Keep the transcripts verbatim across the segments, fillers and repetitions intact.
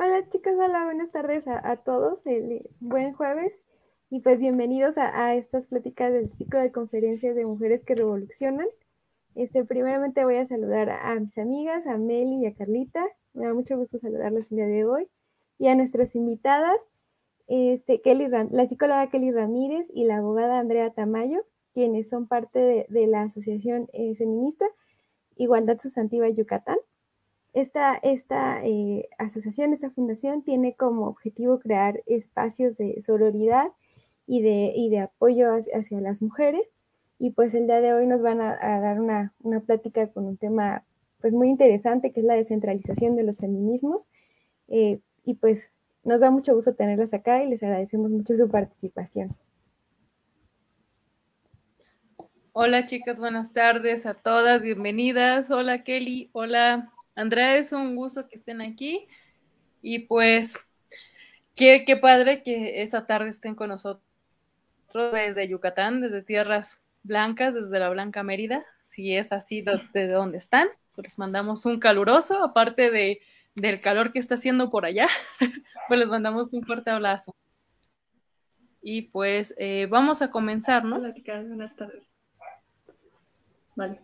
Hola chicos, hola, buenas tardes a, a todos, el, buen jueves y pues bienvenidos a, a estas pláticas del ciclo de conferencias de mujeres que revolucionan. Este, primeramente voy a saludar a, a mis amigas, a Meli y a Carlita, me da mucho gusto saludarlas el día de hoy, y a nuestras invitadas, este, Kelly Ram la psicóloga Kelly Ramírez y la abogada Andrea Tamayo, quienes son parte de, de la Asociación eh, Feminista Igualdad Sustantiva Yucatán. Esta, esta eh, asociación, esta fundación tiene como objetivo crear espacios de sororidad y de, y de apoyo hacia, hacia, las mujeres. Y pues el día de hoy nos van a, a dar una, una plática con un tema pues muy interesante, que es la descentralización de los feminismos. Eh, y pues nos da mucho gusto tenerlas acá y les agradecemos mucho su participación. Hola chicas, buenas tardes a todas, bienvenidas. Hola Kelly, hola Andrea, es un gusto que estén aquí y pues qué, qué padre que esta tarde estén con nosotros desde Yucatán, desde Tierras Blancas, desde la Blanca Mérida. Si es así de, de donde están, pues les mandamos un caluroso, aparte de, del calor que está haciendo por allá, pues les mandamos un fuerte abrazo. Y pues eh, vamos a comenzar, ¿no? Hola chicas, buenas tardes. Vale.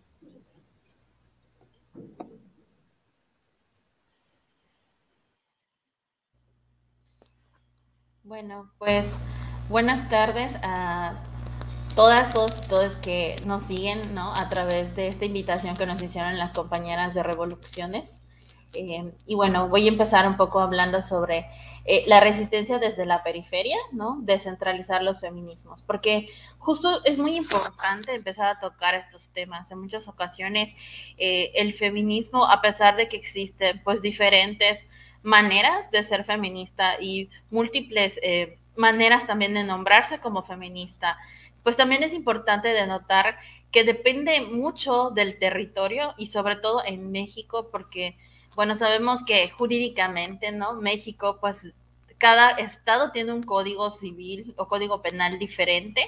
Bueno, pues buenas tardes a todas, todos y todos que nos siguen, ¿no? A través de esta invitación que nos hicieron las compañeras de Revoluciones. Eh, y bueno, voy a empezar un poco hablando sobre eh, la resistencia desde la periferia, ¿no? Descentralizar los feminismos, porque justo es muy importante empezar a tocar estos temas. En muchas ocasiones eh, el feminismo, a pesar de que existen pues diferentes maneras de ser feminista y múltiples eh, maneras también de nombrarse como feminista, pues también es importante denotar que depende mucho del territorio y sobre todo en México, porque bueno, sabemos que jurídicamente, ¿no? México, pues cada estado tiene un código civil o código penal diferente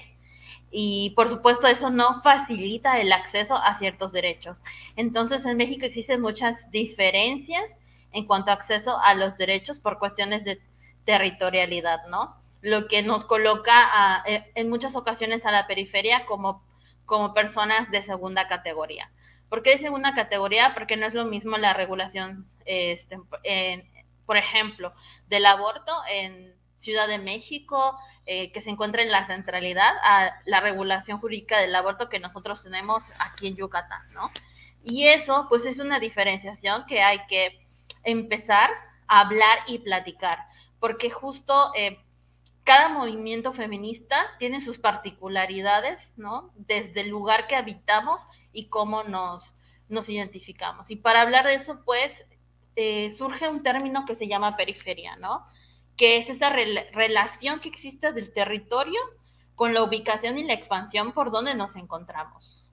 y por supuesto eso no facilita el acceso a ciertos derechos. Entonces en México existen muchas diferencias en cuanto a acceso a los derechos por cuestiones de territorialidad, ¿no? Lo que nos coloca a, en muchas ocasiones a la periferia como, como personas de segunda categoría. ¿Por qué de segunda categoría? Porque no es lo mismo la regulación, este, en, por ejemplo, del aborto en Ciudad de México, eh, que se encuentra en la centralidad, a la regulación jurídica del aborto que nosotros tenemos aquí en Yucatán, ¿no? Y eso, pues, es una diferenciación que hay que empezar a hablar y platicar, porque justo eh, cada movimiento feminista tiene sus particularidades, ¿no? Desde el lugar que habitamos y cómo nos, nos identificamos. Y para hablar de eso, pues, eh, surge un término que se llama periferia, ¿no? Que es esta re relación que existe del territorio con la ubicación y la expansión por donde nos encontramos.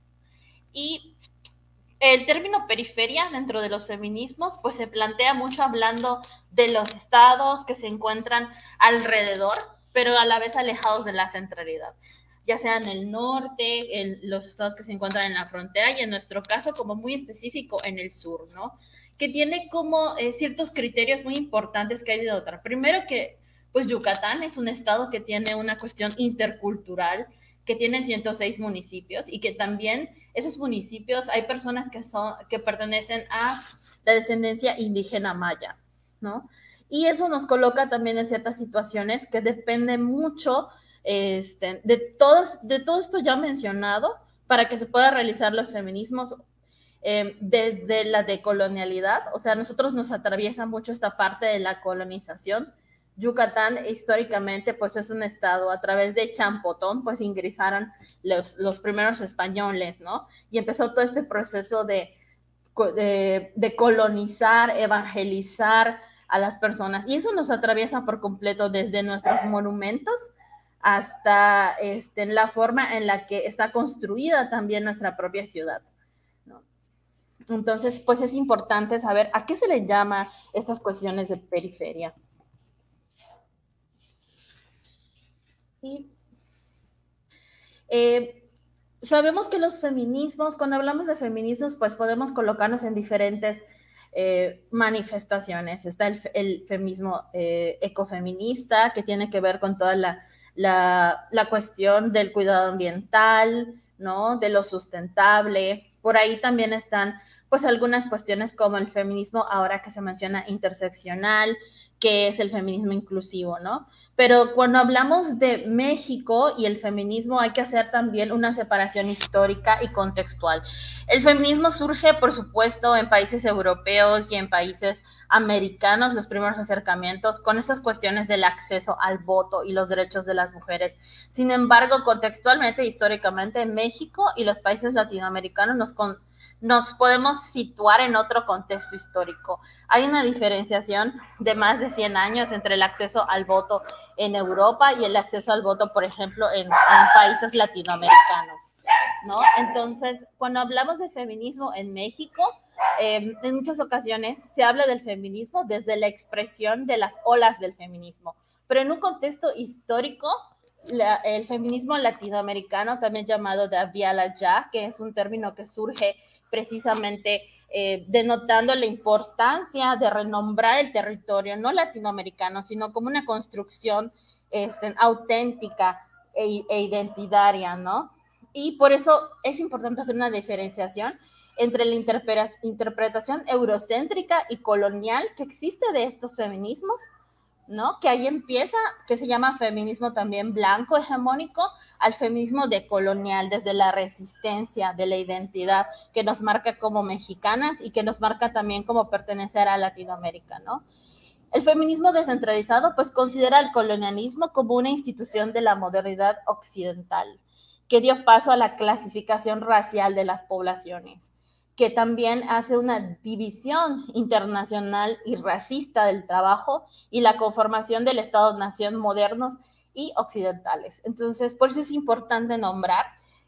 Y el término periferia dentro de los feminismos pues se plantea mucho hablando de los estados que se encuentran alrededor, pero a la vez alejados de la centralidad, ya sea en el norte, en los estados que se encuentran en la frontera y en nuestro caso como muy específico en el sur, ¿no? Que tiene como eh, ciertos criterios muy importantes que hay de notar. Primero que pues Yucatán es un estado que tiene una cuestión intercultural, que tiene ciento seis municipios y que también esos municipios hay personas que son que pertenecen a la descendencia indígena maya, ¿no? Y eso nos coloca también en ciertas situaciones que dependen mucho este, de, todos, de todo esto ya mencionado para que se pueda realizar los feminismos eh, desde la decolonialidad. O sea, nosotros nos atraviesa mucho esta parte de la colonización. Yucatán históricamente pues es un estado a través de Champotón pues ingresaron los, los primeros españoles, ¿no? Y empezó todo este proceso de, de, de colonizar, evangelizar a las personas y eso nos atraviesa por completo desde nuestros monumentos hasta este, la forma en la que está construida también nuestra propia ciudad, ¿no? Entonces, pues es importante saber a qué se le llama estas cuestiones de periferia. Y eh, sabemos que los feminismos, cuando hablamos de feminismos, pues podemos colocarnos en diferentes eh, manifestaciones. Está el, el feminismo eh, ecofeminista, que tiene que ver con toda la, la, la cuestión del cuidado ambiental, ¿no? De lo sustentable. Por ahí también están pues algunas cuestiones como el feminismo, ahora que se menciona interseccional, que es el feminismo inclusivo, ¿no? Pero cuando hablamos de México y el feminismo hay que hacer también una separación histórica y contextual. El feminismo surge, por supuesto, en países europeos y en países americanos, los primeros acercamientos con esas cuestiones del acceso al voto y los derechos de las mujeres. Sin embargo, contextualmente, históricamente, México y los países latinoamericanos nos con nos podemos situar en otro contexto histórico. Hay una diferenciación de más de cien años entre el acceso al voto en Europa y el acceso al voto, por ejemplo, en, en países latinoamericanos, ¿no? Entonces, cuando hablamos de feminismo en México, eh, en muchas ocasiones se habla del feminismo desde la expresión de las olas del feminismo, pero en un contexto histórico, la, el feminismo latinoamericano, también llamado de Aviala Ya, que es un término que surge precisamente eh, denotando la importancia de renombrar el territorio, no latinoamericano, sino como una construcción este, auténtica e, e identitaria, ¿no? Y por eso es importante hacer una diferenciación entre la interpre interpretación eurocéntrica y colonial que existe de estos feminismos, ¿no? Que ahí empieza, que se llama feminismo también blanco hegemónico, al feminismo decolonial, desde la resistencia de la identidad que nos marca como mexicanas y que nos marca también como pertenecer a Latinoamérica, ¿no? El feminismo descentralizado pues considera el colonialismo como una institución de la modernidad occidental, que dio paso a la clasificación racial de las poblaciones, que también hace una división internacional y racista del trabajo y la conformación del Estado-nación modernos y occidentales. Entonces, por eso es importante nombrar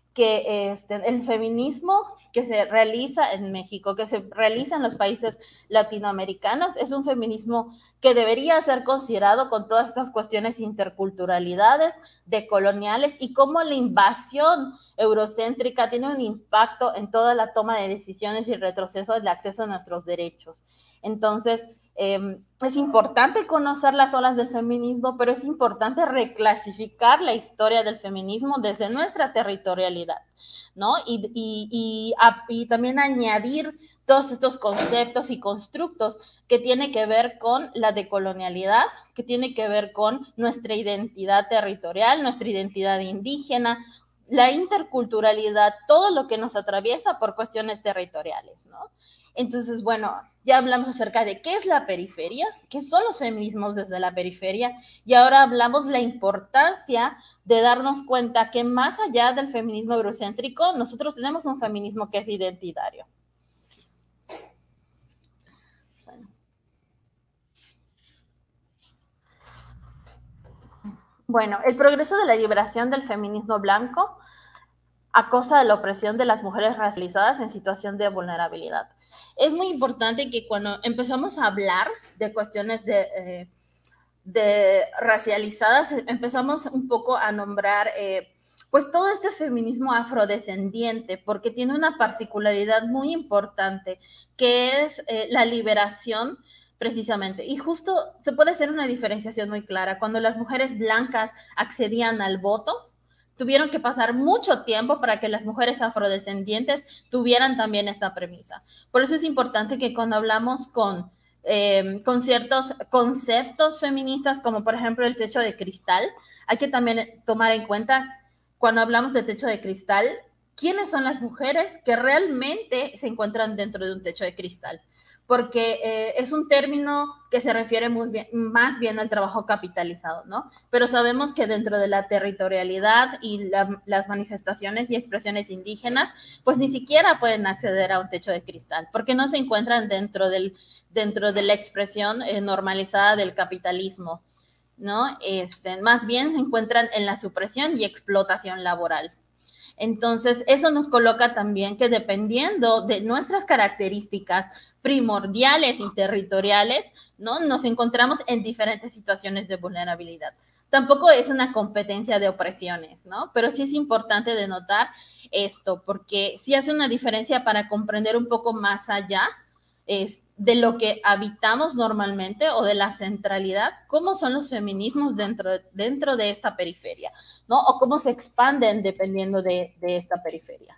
que este, el feminismo que se realiza en México, que se realiza en los países latinoamericanos, es un feminismo que debería ser considerado con todas estas cuestiones interculturalidades, decoloniales, y cómo la invasión eurocéntrica tiene un impacto en toda la toma de decisiones y retroceso del acceso a nuestros derechos. Entonces, eh, es importante conocer las olas del feminismo, pero es importante reclasificar la historia del feminismo desde nuestra territorialidad, ¿no? Y, y, y, a, y también añadir todos estos conceptos y constructos que tiene que ver con la decolonialidad, que tiene que ver con nuestra identidad territorial, nuestra identidad indígena, la interculturalidad, todo lo que nos atraviesa por cuestiones territoriales, ¿no? Entonces, bueno, ya hablamos acerca de qué es la periferia, qué son los feminismos desde la periferia, y ahora hablamos la importancia de darnos cuenta que más allá del feminismo eurocéntrico, nosotros tenemos un feminismo que es identitario. Bueno, el progreso de la liberación del feminismo blanco a costa de la opresión de las mujeres racializadas en situación de vulnerabilidad. Es muy importante que cuando empezamos a hablar de cuestiones de, eh, de racializadas, empezamos un poco a nombrar eh, pues todo este feminismo afrodescendiente, porque tiene una particularidad muy importante, que es eh, la liberación precisamente. Y justo se puede hacer una diferenciación muy clara. Cuando las mujeres blancas accedían al voto, tuvieron que pasar mucho tiempo para que las mujeres afrodescendientes tuvieran también esta premisa. Por eso es importante que cuando hablamos con, eh, con ciertos conceptos feministas, como por ejemplo el techo de cristal, hay que también tomar en cuenta, cuando hablamos de techo de cristal, quiénes son las mujeres que realmente se encuentran dentro de un techo de cristal. Porque eh, es un término que se refiere muy bien, más bien al trabajo capitalizado, ¿no? Pero sabemos que dentro de la territorialidad y la, las manifestaciones y expresiones indígenas, pues ni siquiera pueden acceder a un techo de cristal, porque no se encuentran dentro, del, dentro de la expresión eh, normalizada del capitalismo, ¿no? Este, más bien se encuentran en la supresión y explotación laboral. Entonces, eso nos coloca también que dependiendo de nuestras características primordiales y territoriales, ¿no? Nos encontramos en diferentes situaciones de vulnerabilidad. Tampoco es una competencia de opresiones, ¿no? Pero sí es importante denotar esto, porque sí hace una diferencia para comprender un poco más allá, es, de lo que habitamos normalmente o de la centralidad, cómo son los feminismos dentro, dentro de esta periferia, ¿no? O cómo se expanden dependiendo de, de esta periferia.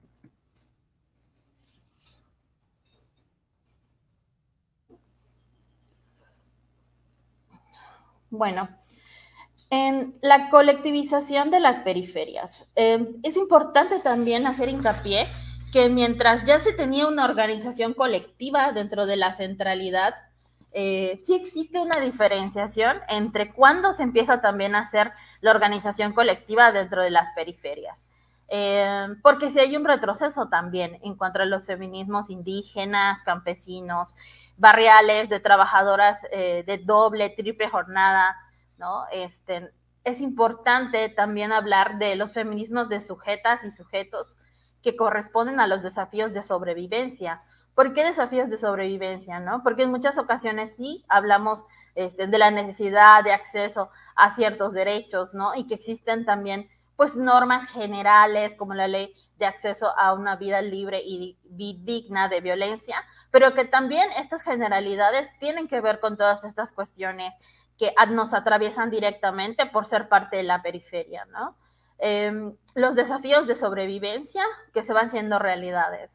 Bueno, en la colectivización de las periferias, eh, es importante también hacer hincapié que mientras ya se tenía una organización colectiva dentro de la centralidad, eh, sí existe una diferenciación entre cuándo se empieza también a hacer la organización colectiva dentro de las periferias. Eh, porque sí hay un retroceso también en cuanto a los feminismos indígenas, campesinos, barriales, de trabajadoras eh, de doble, triple jornada, ¿no? Este, es importante también hablar de los feminismos de sujetas y sujetos que corresponden a los desafíos de sobrevivencia. ¿Por qué desafíos de sobrevivencia, no? Porque en muchas ocasiones sí hablamos este, de la necesidad de acceso a ciertos derechos, ¿no? Y que existen también, pues, normas generales como la ley de acceso a una vida libre y digna de violencia, pero que también estas generalidades tienen que ver con todas estas cuestiones que nos atraviesan directamente por ser parte de la periferia, ¿no? Eh, los desafíos de sobrevivencia que se van siendo realidades.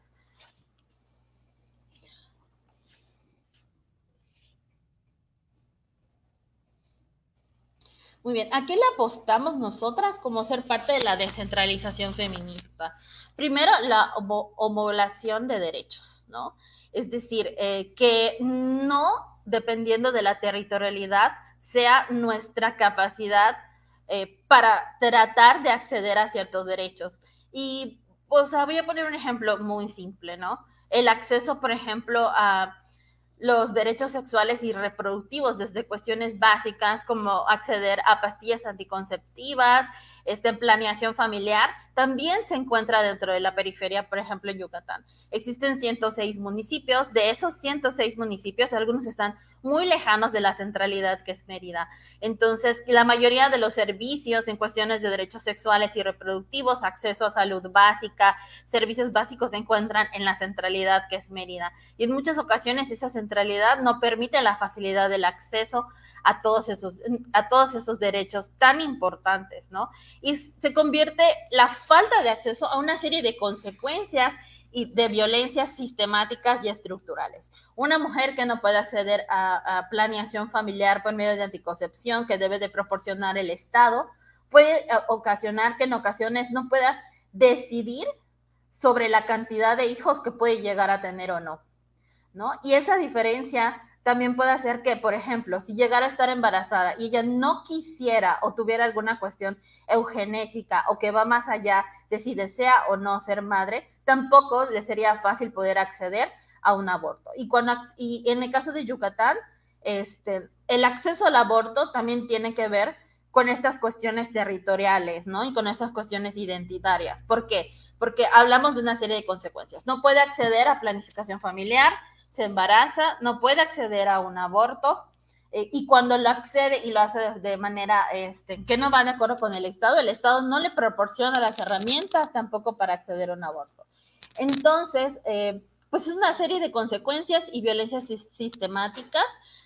Muy bien, ¿a qué le apostamos nosotras como ser parte de la descentralización feminista? Primero, la homologación de derechos, ¿no? Es decir, eh, que no, dependiendo de la territorialidad, sea nuestra capacidad eh, para tratar de acceder a ciertos derechos. Y, o sea, voy a poner un ejemplo muy simple, ¿no? El acceso, por ejemplo, a los derechos sexuales y reproductivos, desde cuestiones básicas como acceder a pastillas anticonceptivas, este, planeación familiar, también se encuentra dentro de la periferia, por ejemplo, en Yucatán. Existen ciento seis municipios, de esos ciento seis municipios, algunos están muy lejanos de la centralidad que es Mérida. Entonces, la mayoría de los servicios en cuestiones de derechos sexuales y reproductivos, acceso a salud básica, servicios básicos se encuentran en la centralidad que es Mérida. Y en muchas ocasiones esa centralidad no permite la facilidad del acceso a todos esos, a todos esos derechos tan importantes, ¿no? Y se convierte la falta de acceso a una serie de consecuencias y de violencias sistemáticas y estructurales. Una mujer que no puede acceder a, a planeación familiar por medio de anticoncepción que debe de proporcionar el Estado, puede ocasionar que en ocasiones no pueda decidir sobre la cantidad de hijos que puede llegar a tener o no, ¿no? Y esa diferencia también puede hacer que, por ejemplo, si llegara a estar embarazada y ella no quisiera o tuviera alguna cuestión eugenésica o que va más allá de si desea o no ser madre, tampoco le sería fácil poder acceder a un aborto. Y, cuando, y en el caso de Yucatán, este, el acceso al aborto también tiene que ver con estas cuestiones territoriales, ¿no? Y con estas cuestiones identitarias. ¿Por qué? Porque hablamos de una serie de consecuencias. No puede acceder a planificación familiar, se embaraza, no puede acceder a un aborto, eh, y cuando lo accede y lo hace de, de manera este, que no va de acuerdo con el Estado, el Estado no le proporciona las herramientas tampoco para acceder a un aborto. Entonces, eh, pues es una serie de consecuencias y violencias sistemáticas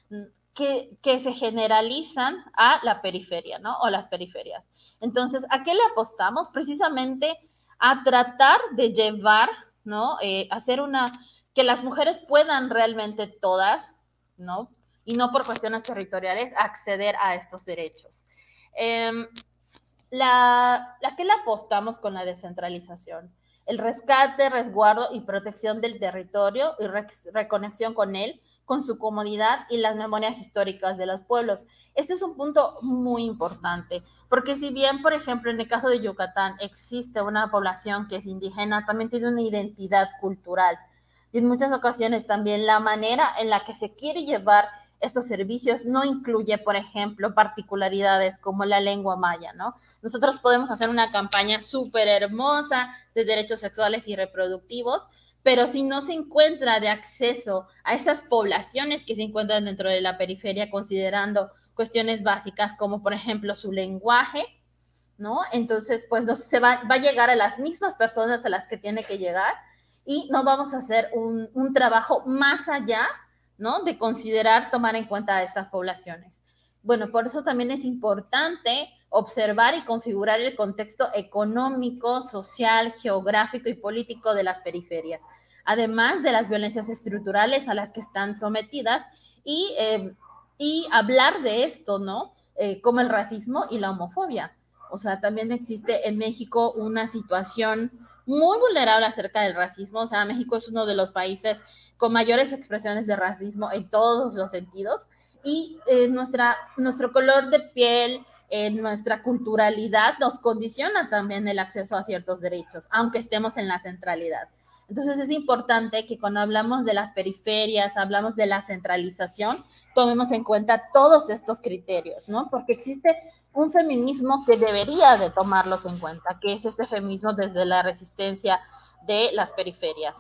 que, que se generalizan a la periferia, ¿no? O las periferias. Entonces, ¿a qué le apostamos? Precisamente a tratar de llevar, ¿no? Eh, hacer una... que las mujeres puedan realmente todas, ¿no? Y no por cuestiones territoriales, acceder a estos derechos. Eh, la, ¿A qué le apostamos con la descentralización? El rescate, resguardo y protección del territorio y re reconexión con él, con su comodidad y las memorias históricas de los pueblos. Este es un punto muy importante, porque si bien, por ejemplo, en el caso de Yucatán existe una población que es indígena, también tiene una identidad cultural. Y en muchas ocasiones también la manera en la que se quiere llevar estos servicios no incluye, por ejemplo, particularidades como la lengua maya, ¿no? Nosotros podemos hacer una campaña súper hermosa de derechos sexuales y reproductivos, pero si no se encuentra de acceso a estas poblaciones que se encuentran dentro de la periferia, considerando cuestiones básicas como, por ejemplo, su lenguaje, ¿no? Entonces, pues no, se va, va a llegar a las mismas personas a las que tiene que llegar, y no vamos a hacer un, un trabajo más allá ¿no? De considerar tomar en cuenta a estas poblaciones. Bueno, por eso también es importante observar y configurar el contexto económico, social, geográfico y político de las periferias, además de las violencias estructurales a las que están sometidas y, eh, y hablar de esto, ¿no? Eh, como el racismo y la homofobia. O sea, también existe en México una situación muy vulnerable acerca del racismo. O sea, México es uno de los países con mayores expresiones de racismo en todos los sentidos. Y eh, nuestra, nuestro color de piel, eh, nuestra culturalidad nos condiciona también el acceso a ciertos derechos, aunque estemos en la centralidad. Entonces es importante que cuando hablamos de las periferias, hablamos de la centralización, tomemos en cuenta todos estos criterios, ¿no? Porque existe un feminismo que debería de tomarlos en cuenta, que es este feminismo desde la resistencia de las periferias.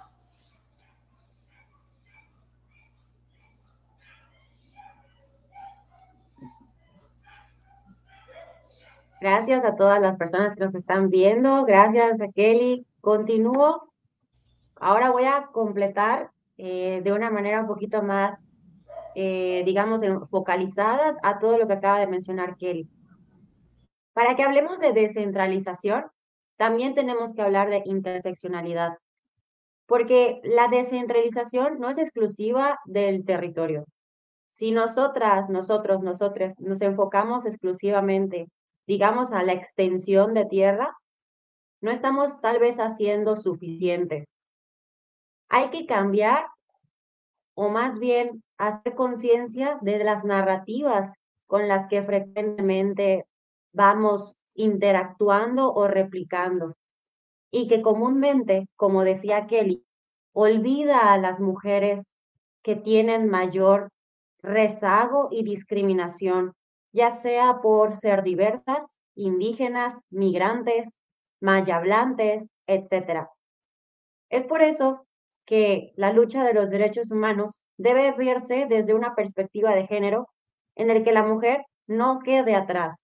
Gracias a todas las personas que nos están viendo. Gracias a Kelly. Continúo. Ahora voy a completar eh, de una manera un poquito más, eh, digamos, focalizada a todo lo que acaba de mencionar Kelly. Para que hablemos de descentralización, también tenemos que hablar de interseccionalidad, porque la descentralización no es exclusiva del territorio. Si nosotras, nosotros, nosotros nos enfocamos exclusivamente, digamos, a la extensión de tierra, no estamos tal vez haciendo suficiente. Hay que cambiar o más bien hacer conciencia de las narrativas con las que frecuentemente vamos interactuando o replicando y que comúnmente, como decía Kelly, olvida a las mujeres que tienen mayor rezago y discriminación, ya sea por ser diversas, indígenas, migrantes, mayablantes, etcétera. Es por eso que la lucha de los derechos humanos debe verse desde una perspectiva de género en el que la mujer no quede atrás.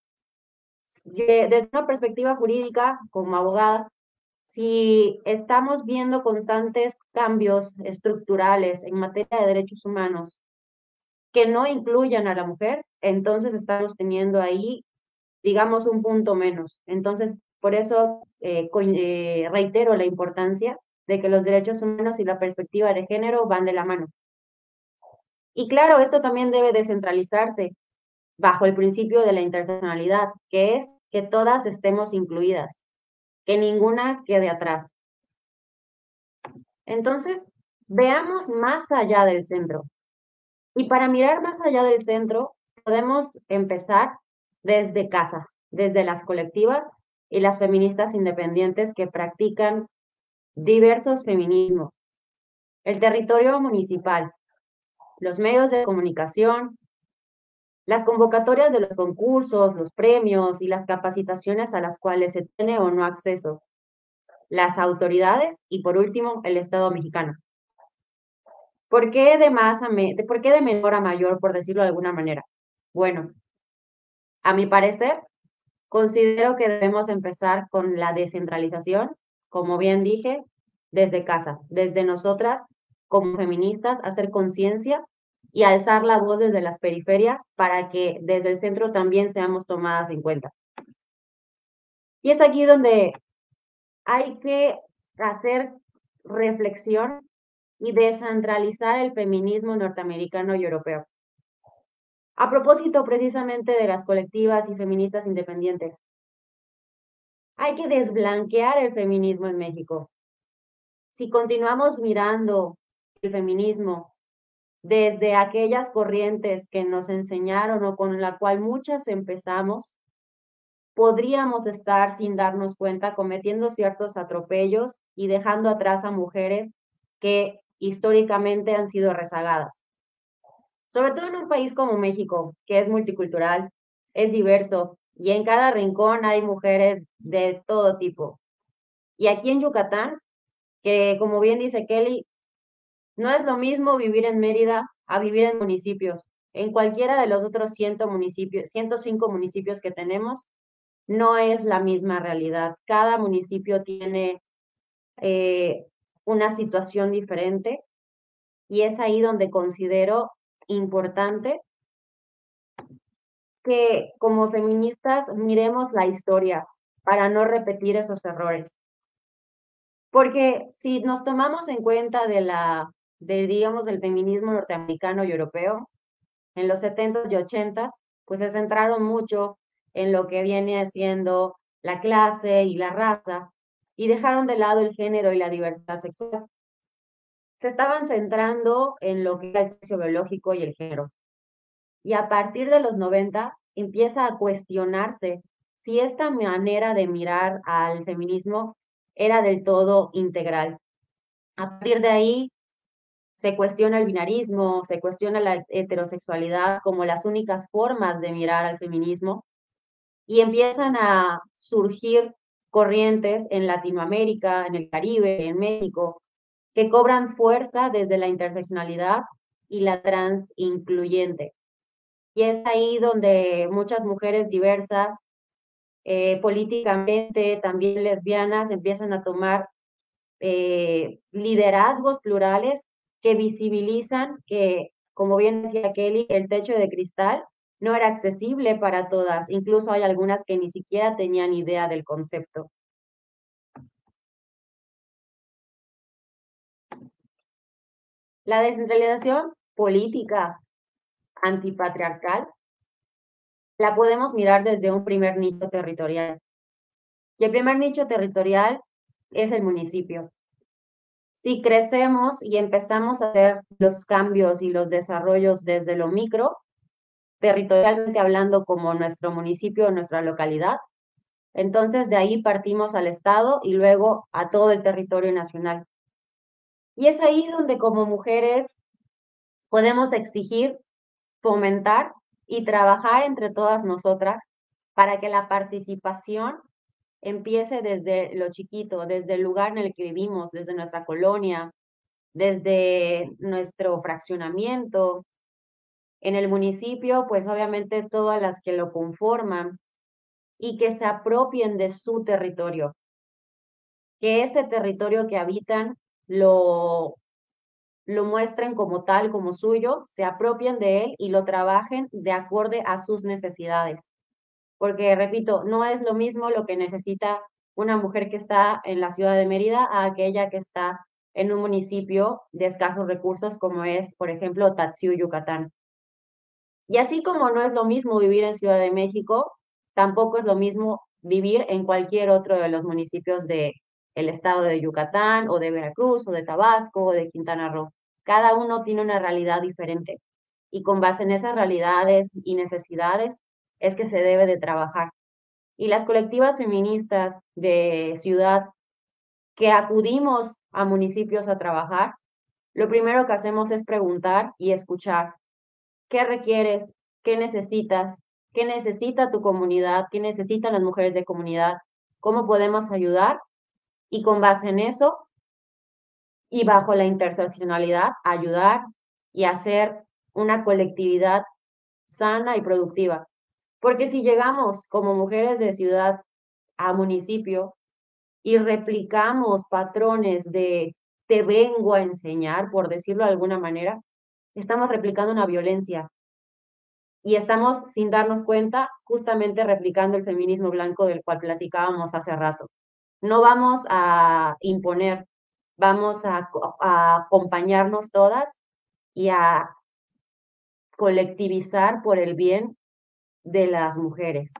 Desde una perspectiva jurídica, como abogada, si estamos viendo constantes cambios estructurales en materia de derechos humanos que no incluyan a la mujer, entonces estamos teniendo ahí, digamos, un punto menos. Entonces, por eso eh, eh, reitero la importancia de que los derechos humanos y la perspectiva de género van de la mano. Y claro, esto también debe descentralizarse bajo el principio de la interseccionalidad, que es que todas estemos incluidas, que ninguna quede atrás. Entonces, veamos más allá del centro. Y para mirar más allá del centro, podemos empezar desde casa, desde las colectivas y las feministas independientes que practican diversos feminismos. El territorio municipal, los medios de comunicación, las convocatorias de los concursos, los premios y las capacitaciones a las cuales se tiene o no acceso, las autoridades y por último el Estado mexicano. ¿Por qué de más a me, ¿por qué de menor a mayor, por decirlo de alguna manera? Bueno, a mi parecer, considero que debemos empezar con la descentralización, como bien dije, desde casa, desde nosotras como feministas, hacer conciencia y alzar la voz desde las periferias para que desde el centro también seamos tomadas en cuenta. Y es aquí donde hay que hacer reflexión y descentralizar el feminismo norteamericano y europeo. A propósito precisamente de las colectivas y feministas independientes, hay que desblanquear el feminismo en México. Si continuamos mirando el feminismo desde aquellas corrientes que nos enseñaron o con la cual muchas empezamos, podríamos estar sin darnos cuenta cometiendo ciertos atropellos y dejando atrás a mujeres que históricamente han sido rezagadas. Sobre todo en un país como México, que es multicultural, es diverso y en cada rincón hay mujeres de todo tipo. Y aquí en Yucatán, que como bien dice Kelly, no es lo mismo vivir en Mérida a vivir en municipios. En cualquiera de los otros cien municipios, ciento cinco municipios que tenemos, no es la misma realidad. Cada municipio tiene eh, una situación diferente Y es ahí donde considero importante que como feministas miremos la historia para no repetir esos errores. Porque si nos tomamos en cuenta de la, de, digamos, del feminismo norteamericano y europeo, en los setentas y ochentas, pues se centraron mucho en lo que viene siendo la clase y la raza, y dejaron de lado el género y la diversidad sexual. Se estaban centrando en lo que era el sexo biológico y el género. Y a partir de los noventa empieza a cuestionarse si esta manera de mirar al feminismo era del todo integral. A partir de ahí se cuestiona el binarismo, se cuestiona la heterosexualidad como las únicas formas de mirar al feminismo y empiezan a surgir corrientes en Latinoamérica, en el Caribe, en México, que cobran fuerza desde la interseccionalidad y la transincluyente. Y es ahí donde muchas mujeres diversas, eh, políticamente, también lesbianas, empiezan a tomar eh, liderazgos plurales que visibilizan que, como bien decía Kelly, el techo de cristal no era accesible para todas. Incluso hay algunas que ni siquiera tenían idea del concepto. La descentralización política antipatriarcal la podemos mirar desde un primer nicho territorial. Y el primer nicho territorial es el municipio. Si crecemos y empezamos a hacer los cambios y los desarrollos desde lo micro, territorialmente hablando como nuestro municipio o nuestra localidad, entonces de ahí partimos al estado y luego a todo el territorio nacional. Y es ahí donde como mujeres podemos exigir, fomentar y trabajar entre todas nosotras para que la participación empiece desde lo chiquito, desde el lugar en el que vivimos, desde nuestra colonia, desde nuestro fraccionamiento. En el municipio, pues obviamente todas las que lo conforman y que se apropien de su territorio, que ese territorio que habitan lo, lo muestren como tal, como suyo, se apropien de él y lo trabajen de acorde a sus necesidades. Porque, repito, no es lo mismo lo que necesita una mujer que está en la ciudad de Mérida a aquella que está en un municipio de escasos recursos como es, por ejemplo, Tatsiu, Yucatán. Y así como no es lo mismo vivir en Ciudad de México, tampoco es lo mismo vivir en cualquier otro de los municipios del estado de Yucatán o de Veracruz o de Tabasco o de Quintana Roo. Cada uno tiene una realidad diferente y con base en esas realidades y necesidades es que se debe de trabajar. Y las colectivas feministas de ciudad que acudimos a municipios a trabajar, lo primero que hacemos es preguntar y escuchar. ¿Qué requieres? ¿Qué necesitas? ¿Qué necesita tu comunidad? ¿Qué necesitan las mujeres de comunidad? ¿Cómo podemos ayudar? Y con base en eso y bajo la interseccionalidad, ayudar y hacer una colectividad sana y productiva. Porque si llegamos como mujeres de ciudad a municipio y replicamos patrones de te vengo a enseñar, por decirlo de alguna manera, estamos replicando una violencia. Y estamos, sin darnos cuenta, justamente replicando el feminismo blanco del cual platicábamos hace rato. No vamos a imponer, vamos a, a acompañarnos todas y a colectivizar por el bien de las mujeres.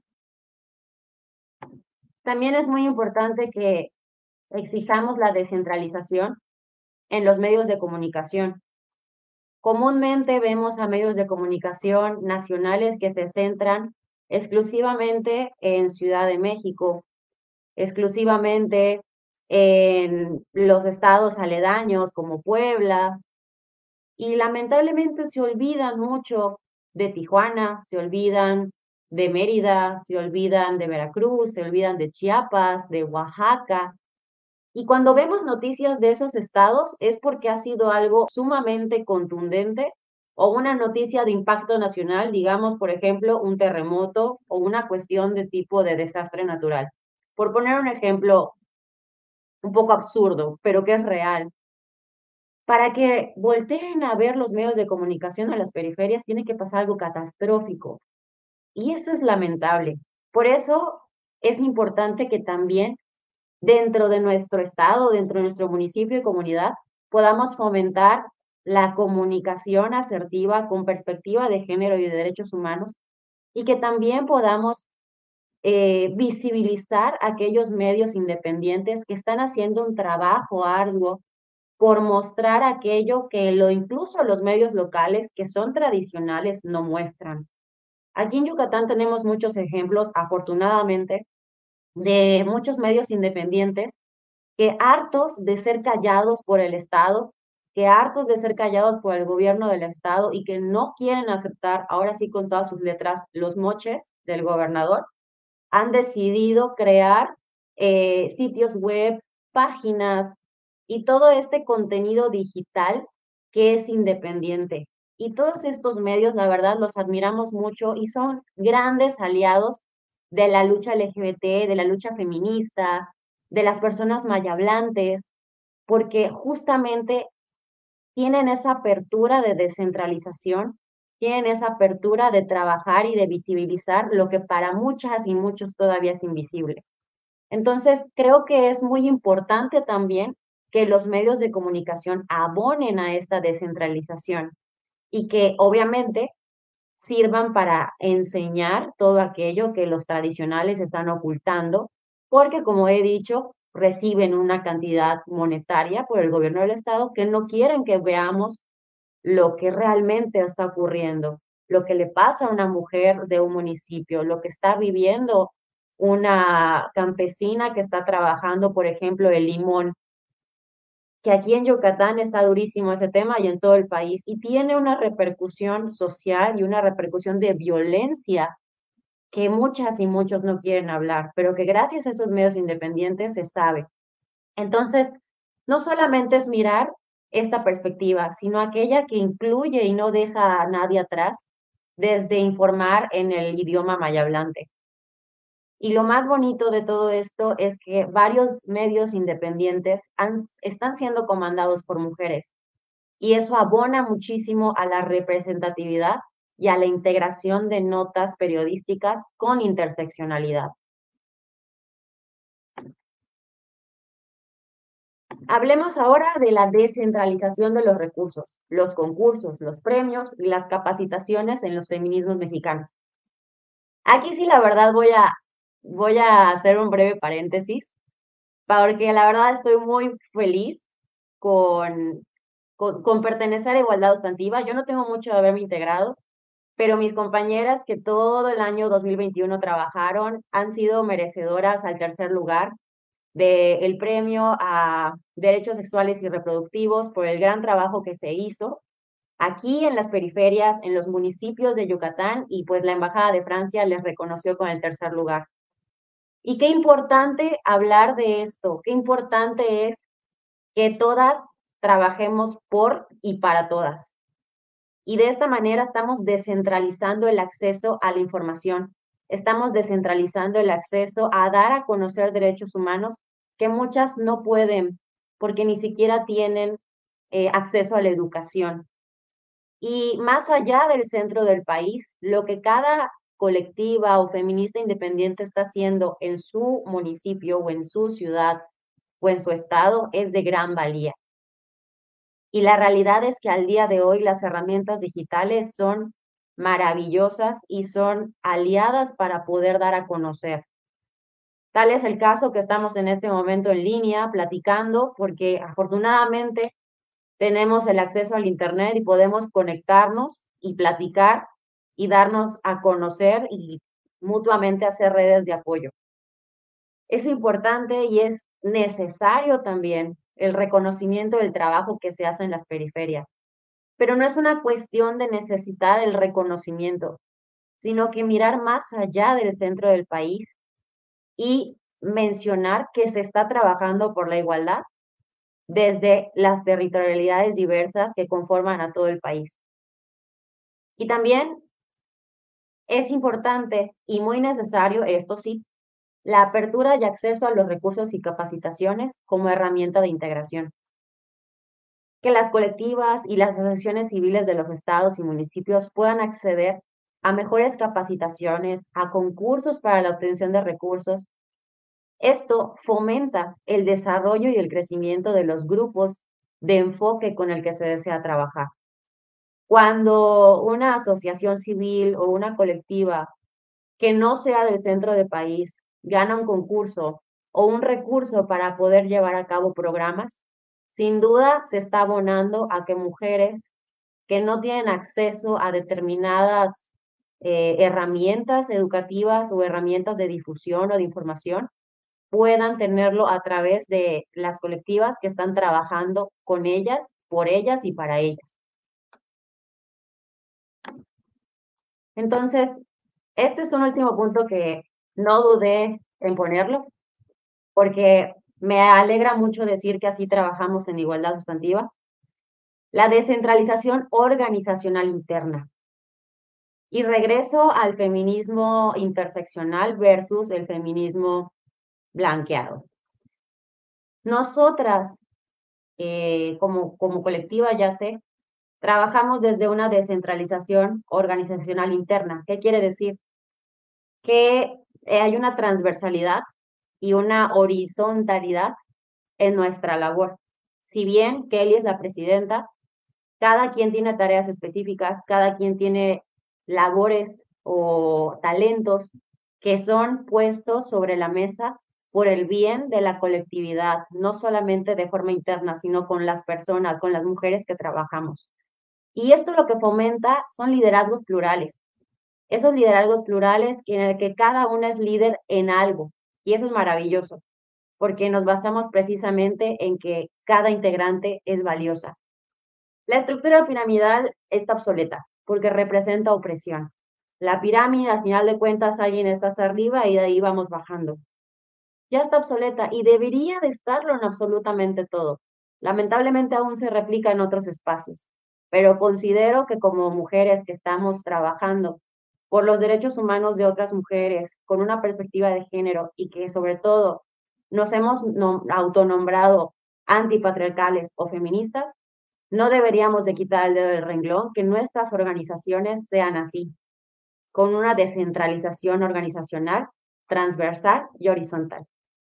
También es muy importante que exijamos la descentralización en los medios de comunicación. Comúnmente vemos a medios de comunicación nacionales que se centran exclusivamente en Ciudad de México, exclusivamente en los estados aledaños como Puebla, y lamentablemente se olvidan mucho de Tijuana, se olvidan de Mérida, se olvidan de Veracruz, se olvidan de Chiapas, de Oaxaca. Y cuando vemos noticias de esos estados es porque ha sido algo sumamente contundente o una noticia de impacto nacional, digamos, por ejemplo, un terremoto o una cuestión de tipo de desastre natural. Por poner un ejemplo un poco absurdo, pero que es real. Para que volteen a ver los medios de comunicación a las periferias, tiene que pasar algo catastrófico. Y eso es lamentable. Por eso es importante que también dentro de nuestro estado, dentro de nuestro municipio y comunidad, podamos fomentar la comunicación asertiva con perspectiva de género y de derechos humanos, y que también podamos eh, visibilizar aquellos medios independientes que están haciendo un trabajo arduo por mostrar aquello que lo, incluso los medios locales que son tradicionales no muestran. Aquí en Yucatán tenemos muchos ejemplos, afortunadamente, de muchos medios independientes que hartos de ser callados por el Estado, que hartos de ser callados por el gobierno del Estado y que no quieren aceptar, ahora sí con todas sus letras, los moches del gobernador, han decidido crear eh, sitios web, páginas y todo este contenido digital que es independiente. Y todos estos medios, la verdad, los admiramos mucho y son grandes aliados de la lucha L G B T, de la lucha feminista, de las personas mayablantes, porque justamente tienen esa apertura de descentralización, tienen esa apertura de trabajar y de visibilizar lo que para muchas y muchos todavía es invisible. Entonces, creo que es muy importante también que los medios de comunicación abonen a esta descentralización y que obviamente sirvan para enseñar todo aquello que los tradicionales están ocultando, porque como he dicho, reciben una cantidad monetaria por el gobierno del estado que no quieren que veamos lo que realmente está ocurriendo, lo que le pasa a una mujer de un municipio, lo que está viviendo una campesina que está trabajando, por ejemplo, el limón, que aquí en Yucatán está durísimo ese tema y en todo el país, y tiene una repercusión social y una repercusión de violencia que muchas y muchos no quieren hablar, pero que gracias a esos medios independientes se sabe. Entonces, no solamente es mirar esta perspectiva, sino aquella que incluye y no deja a nadie atrás, desde informar en el idioma mayablante. Y lo más bonito de todo esto es que varios medios independientes han, están siendo comandados por mujeres, y eso abona muchísimo a la representatividad y a la integración de notas periodísticas con interseccionalidad. Hablemos ahora de la descentralización de los recursos, los concursos, los premios y las capacitaciones en los feminismos mexicanos. Aquí sí, la verdad, voy a, voy a hacer un breve paréntesis, porque la verdad estoy muy feliz con, con, con pertenecer a Igualdad Sustantiva. Yo no tengo mucho de haberme integrado, pero mis compañeras que todo el año dos mil veintiuno trabajaron han sido merecedoras al tercer lugar del premio a derechos sexuales y reproductivos por el gran trabajo que se hizo aquí en las periferias, en los municipios de Yucatán, y pues la Embajada de Francia les reconoció con el tercer lugar. Y qué importante hablar de esto, qué importante es que todas trabajemos por y para todas. Y de esta manera estamos descentralizando el acceso a la información, estamos descentralizando el acceso a dar a conocer derechos humanos que muchas no pueden porque ni siquiera tienen eh, acceso a la educación. Y más allá del centro del país, lo que cada colectiva o feminista independiente está haciendo en su municipio o en su ciudad o en su estado es de gran valía. Y la realidad es que al día de hoy las herramientas digitales son maravillosas y son aliadas para poder dar a conocer. Tal es el caso que estamos en este momento en línea platicando, porque afortunadamente tenemos el acceso al Internet y podemos conectarnos y platicar y darnos a conocer y mutuamente hacer redes de apoyo. Es importante y es necesario también el reconocimiento del trabajo que se hace en las periferias. Pero no es una cuestión de necesitar el reconocimiento, sino que mirar más allá del centro del país y mencionar que se está trabajando por la igualdad desde las territorialidades diversas que conforman a todo el país. Y también es importante y muy necesario, esto sí, la apertura y acceso a los recursos y capacitaciones como herramienta de integración. que las colectivas y las asociaciones civiles de los estados y municipios puedan acceder a mejores capacitaciones, a concursos para la obtención de recursos. Esto fomenta el desarrollo y el crecimiento de los grupos de enfoque con el que se desea trabajar. Cuando una asociación civil o una colectiva que no sea del centro del país gana un concurso o un recurso para poder llevar a cabo programas, sin duda se está abonando a que mujeres que no tienen acceso a determinadas eh, herramientas educativas o herramientas de difusión o de información puedan tenerlo a través de las colectivas que están trabajando con ellas, por ellas y para ellas. Entonces, este es un último punto que no dudé en ponerlo, porque me alegra mucho decir que así trabajamos en igualdad sustantiva. La descentralización organizacional interna. Y regreso al feminismo interseccional versus el feminismo blanqueado. Nosotras, eh, como, como colectiva, ya sé, trabajamos desde una descentralización organizacional interna. ¿Qué quiere decir? Que eh, hay una transversalidad y una horizontalidad en nuestra labor. Si bien Kelly es la presidenta, cada quien tiene tareas específicas, cada quien tiene labores o talentos que son puestos sobre la mesa por el bien de la colectividad, no solamente de forma interna, sino con las personas, con las mujeres que trabajamos. Y esto lo que fomenta son liderazgos plurales. Esos liderazgos plurales en el que cada una es líder en algo. Y eso es maravilloso, porque nos basamos precisamente en que cada integrante es valiosa. La estructura piramidal está obsoleta porque representa opresión. La pirámide, al final de cuentas, alguien está hasta arriba y de ahí vamos bajando. Ya está obsoleta y debería de estarlo en absolutamente todo. Lamentablemente aún se replica en otros espacios, pero considero que como mujeres que estamos trabajando por los derechos humanos de otras mujeres con una perspectiva de género y que sobre todo nos hemos no, autonombrado antipatriarcales o feministas, no deberíamos de quitar el dedo del renglón que nuestras organizaciones sean así, con una descentralización organizacional, transversal y horizontal.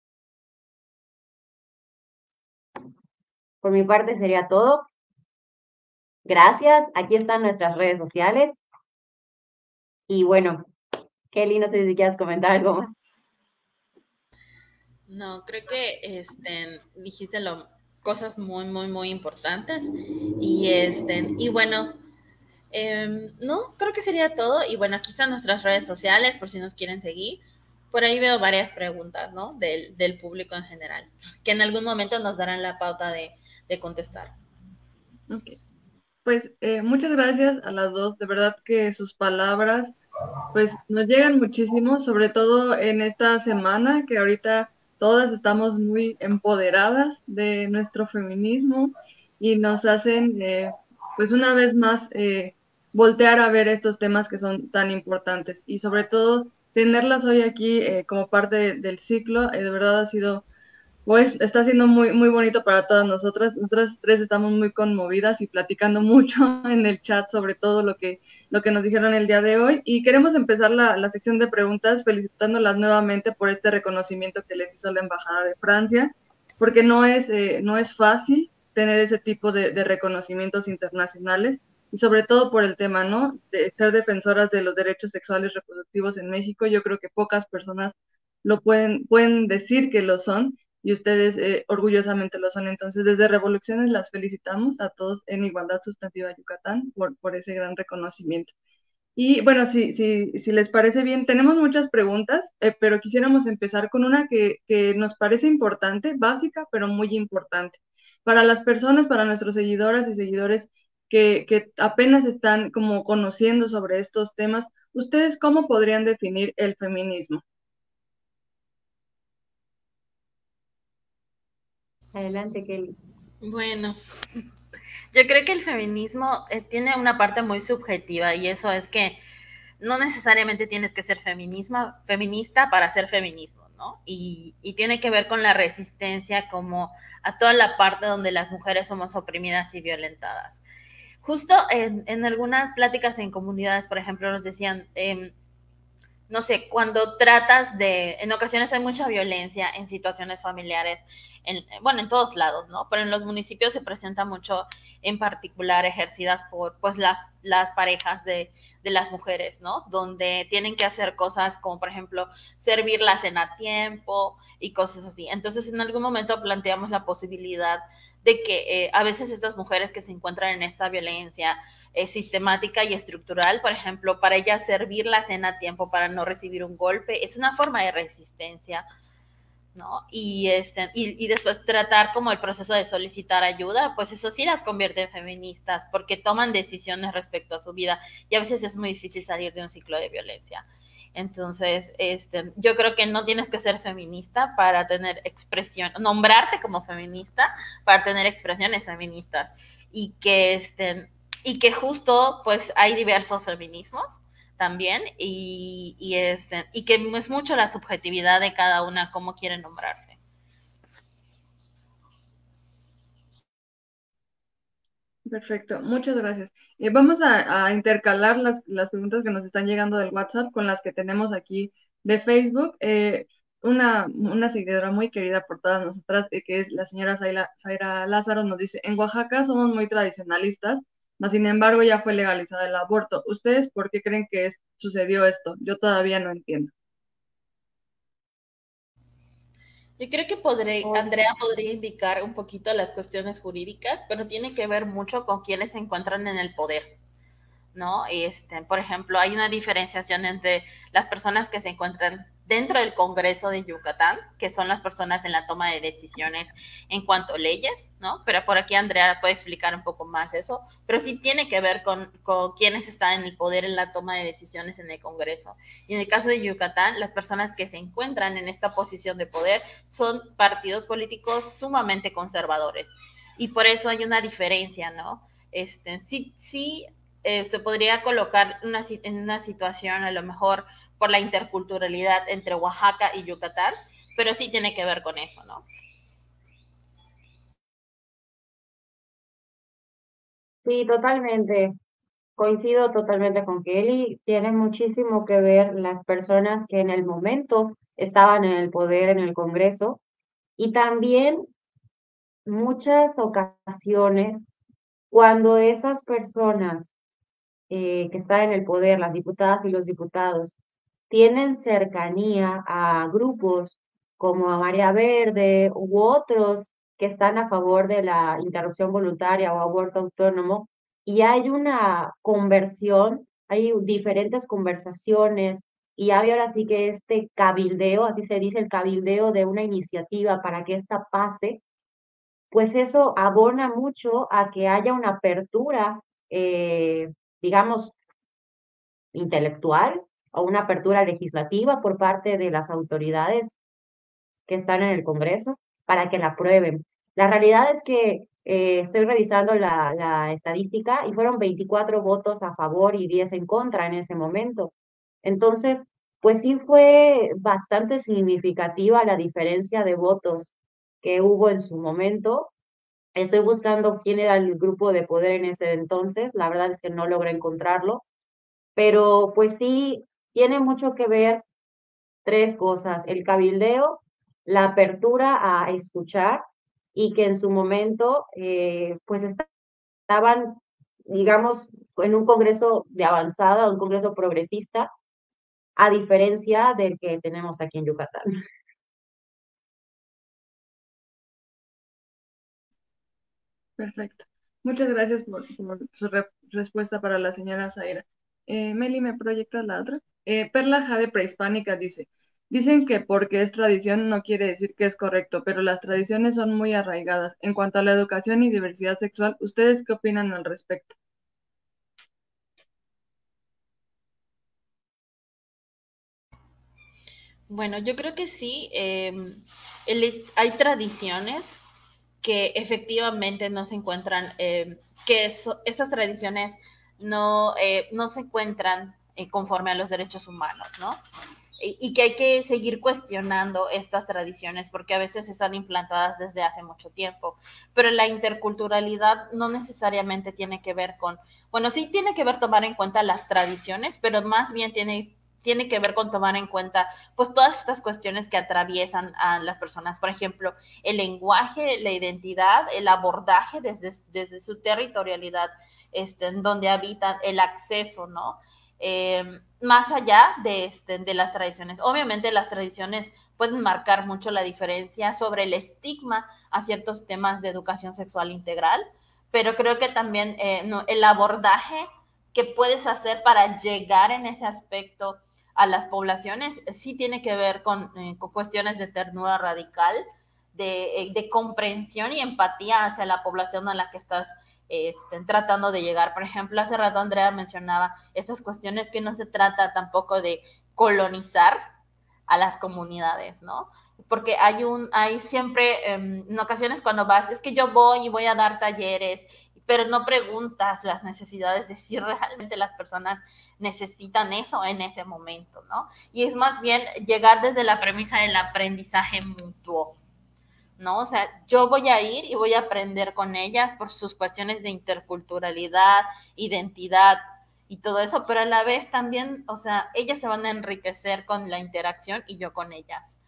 Por mi parte sería todo. Gracias. Aquí están nuestras redes sociales. Y bueno, Kelly, no sé si quieres comentar algo más. No, creo que este, dijiste lo, cosas muy, muy, muy importantes. Y, este, y bueno, eh, no, creo que sería todo. Y bueno, aquí están nuestras redes sociales por si nos quieren seguir. Por ahí veo varias preguntas, ¿no? Del, del público en general, que en algún momento nos darán la pauta de, de contestar. Ok. Pues eh, muchas gracias a las dos. De verdad que sus palabras pues nos llegan muchísimo, sobre todo en esta semana que ahorita todas estamos muy empoderadas de nuestro feminismo y nos hacen eh, pues una vez más eh, voltear a ver estos temas que son tan importantes y sobre todo tenerlas hoy aquí eh, como parte de, del ciclo, eh, de verdad ha sido pues está siendo muy, muy bonito para todas nosotras. Nosotras tres estamos muy conmovidas y platicando mucho en el chat sobre todo lo que, lo que nos dijeron el día de hoy. Y queremos empezar la, la sección de preguntas felicitándolas nuevamente por este reconocimiento que les hizo la Embajada de Francia, porque no es, eh, no es fácil tener ese tipo de, de reconocimientos internacionales y sobre todo por el tema, ¿no? De ser defensoras de los derechos sexuales reproductivos en México. Yo creo que pocas personas lo pueden, pueden decir que lo son y ustedes eh, orgullosamente lo son. Entonces, desde Revoluciones las felicitamos a todos en Igualdad Sustantiva Yucatán por, por ese gran reconocimiento. Y bueno, si, si, si les parece bien, tenemos muchas preguntas, eh, pero quisiéramos empezar con una que, que nos parece importante, básica, pero muy importante. Para las personas, para nuestros seguidoras y seguidores que, que apenas están como conociendo sobre estos temas, ¿ustedes cómo podrían definir el feminismo? Adelante, Kelly. Bueno, yo creo que el feminismo eh, tiene una parte muy subjetiva y eso es que no necesariamente tienes que ser feminismo, feminista para ser feminismo, ¿no? Y, y tiene que ver con la resistencia como a toda la parte donde las mujeres somos oprimidas y violentadas. Justo en, en algunas pláticas en comunidades, por ejemplo, nos decían, eh, no sé, cuando tratas de, en ocasiones hay mucha violencia en situaciones familiares, en, bueno, en todos lados, ¿no? Pero en los municipios se presenta mucho, en particular, ejercidas por, pues, las, las parejas de, de las mujeres, ¿no? Donde tienen que hacer cosas como, por ejemplo, servir la cena a tiempo y cosas así. Entonces, en algún momento planteamos la posibilidad de que eh, a veces estas mujeres que se encuentran en esta violencia eh, sistemática y estructural, por ejemplo, para ellas servir la cena a tiempo para no recibir un golpe, es una forma de resistencia, ¿no? Y, este, y, y después tratar como el proceso de solicitar ayuda, pues eso sí las convierte en feministas, porque toman decisiones respecto a su vida, y a veces es muy difícil salir de un ciclo de violencia. Entonces, este, yo creo que no tienes que ser feminista para tener expresión, nombrarte como feminista para tener expresiones feministas, y que, este, y que justo, pues, hay diversos feminismos también, y, y, este, y que es mucho la subjetividad de cada una, cómo quiere nombrarse. Perfecto, muchas gracias. Eh, vamos a, a intercalar las, las preguntas que nos están llegando del WhatsApp con las que tenemos aquí de Facebook. Eh, una, una seguidora muy querida por todas nosotras, eh, que es la señora Zaira, Zaira Lázaro, nos dice, en Oaxaca somos muy tradicionalistas, mas sin embargo ya fue legalizado el aborto. ¿Ustedes por qué creen que es, sucedió esto? Yo todavía no entiendo. Yo creo que podré, Oh, Andrea podría indicar un poquito las cuestiones jurídicas, pero tiene que ver mucho con quienes se encuentran en el poder, ¿no? Este, por ejemplo, hay una diferenciación entre las personas que se encuentran dentro del Congreso de Yucatán, que son las personas en la toma de decisiones en cuanto a leyes, ¿no? Pero por aquí Andrea puede explicar un poco más eso, pero sí tiene que ver con, con quienes están en el poder en la toma de decisiones en el Congreso. Y en el caso de Yucatán, las personas que se encuentran en esta posición de poder son partidos políticos sumamente conservadores. Y por eso hay una diferencia, ¿no? Este, sí, sí eh, se podría colocar una, en una situación a lo mejor por la interculturalidad entre Oaxaca y Yucatán, pero sí tiene que ver con eso, ¿no? sí, totalmente. Coincido totalmente con Kelly. Tiene muchísimo que ver las personas que en el momento estaban en el poder, en el Congreso, y también muchas ocasiones cuando esas personas eh, que están en el poder, las diputadas y los diputados, tienen cercanía a grupos como a María Verde u otros que están a favor de la interrupción voluntaria o aborto autónomo, y hay una conversión, hay diferentes conversaciones, y hay ahora sí que este cabildeo, así se dice, el cabildeo de una iniciativa para que esta pase, pues eso abona mucho a que haya una apertura, eh, digamos, intelectual o una apertura legislativa por parte de las autoridades que están en el Congreso para que la aprueben. La realidad es que eh, estoy revisando la, la estadística y fueron veinticuatro votos a favor y diez en contra en ese momento. Entonces, pues sí fue bastante significativa la diferencia de votos que hubo en su momento. Estoy buscando quién era el grupo de poder en ese entonces, la verdad es que no logré encontrarlo, pero pues sí, tiene mucho que ver tres cosas: el cabildeo, la apertura a escuchar, y que en su momento eh, pues estaban, digamos, en un congreso de avanzada, un congreso progresista, a diferencia del que tenemos aquí en Yucatán. Perfecto. Muchas gracias por, por su re- respuesta para la señora Zaira. Eh, Meli, ¿me proyectas la otra? Eh, Perla Jade Prehispánica dice, dicen que porque es tradición no quiere decir que es correcto, pero las tradiciones son muy arraigadas. En cuanto a la educación y diversidad sexual, ¿ustedes qué opinan al respecto? Bueno, yo creo que sí, eh, el, hay tradiciones que efectivamente no se encuentran, eh, que eso, estas tradiciones no, eh, no se encuentran eh, conforme a los derechos humanos, ¿no? y, y que hay que seguir cuestionando estas tradiciones porque a veces están implantadas desde hace mucho tiempo. Pero la interculturalidad no necesariamente tiene que ver con, bueno, sí tiene que ver tomar en cuenta las tradiciones, pero más bien tiene tiene que ver con tomar en cuenta pues todas estas cuestiones que atraviesan a las personas, por ejemplo, el lenguaje, la identidad, el abordaje desde, desde su territorialidad, este, en donde habitan, el acceso, ¿no? Eh, más allá de, este, de las tradiciones. Obviamente las tradiciones pueden marcar mucho la diferencia sobre el estigma a ciertos temas de educación sexual integral, pero creo que también eh, no, el abordaje que puedes hacer para llegar en ese aspecto a las poblaciones sí tiene que ver con, eh, con cuestiones de ternura radical, de, eh, de, comprensión y empatía hacia la población a la que estás este, tratando de llegar. Por ejemplo, hace rato Andrea mencionaba estas cuestiones que no se trata tampoco de colonizar a las comunidades, ¿no? Porque hay un, hay siempre, eh, en ocasiones cuando vas, es que yo voy y voy a dar talleres, pero no preguntas las necesidades de si realmente las personas necesitan eso en ese momento, ¿no? Y es más bien llegar desde la premisa del aprendizaje mutuo, ¿no? O sea, yo voy a ir y voy a aprender con ellas por sus cuestiones de interculturalidad, identidad y todo eso, pero a la vez también, o sea, ellas se van a enriquecer con la interacción y yo con ellas.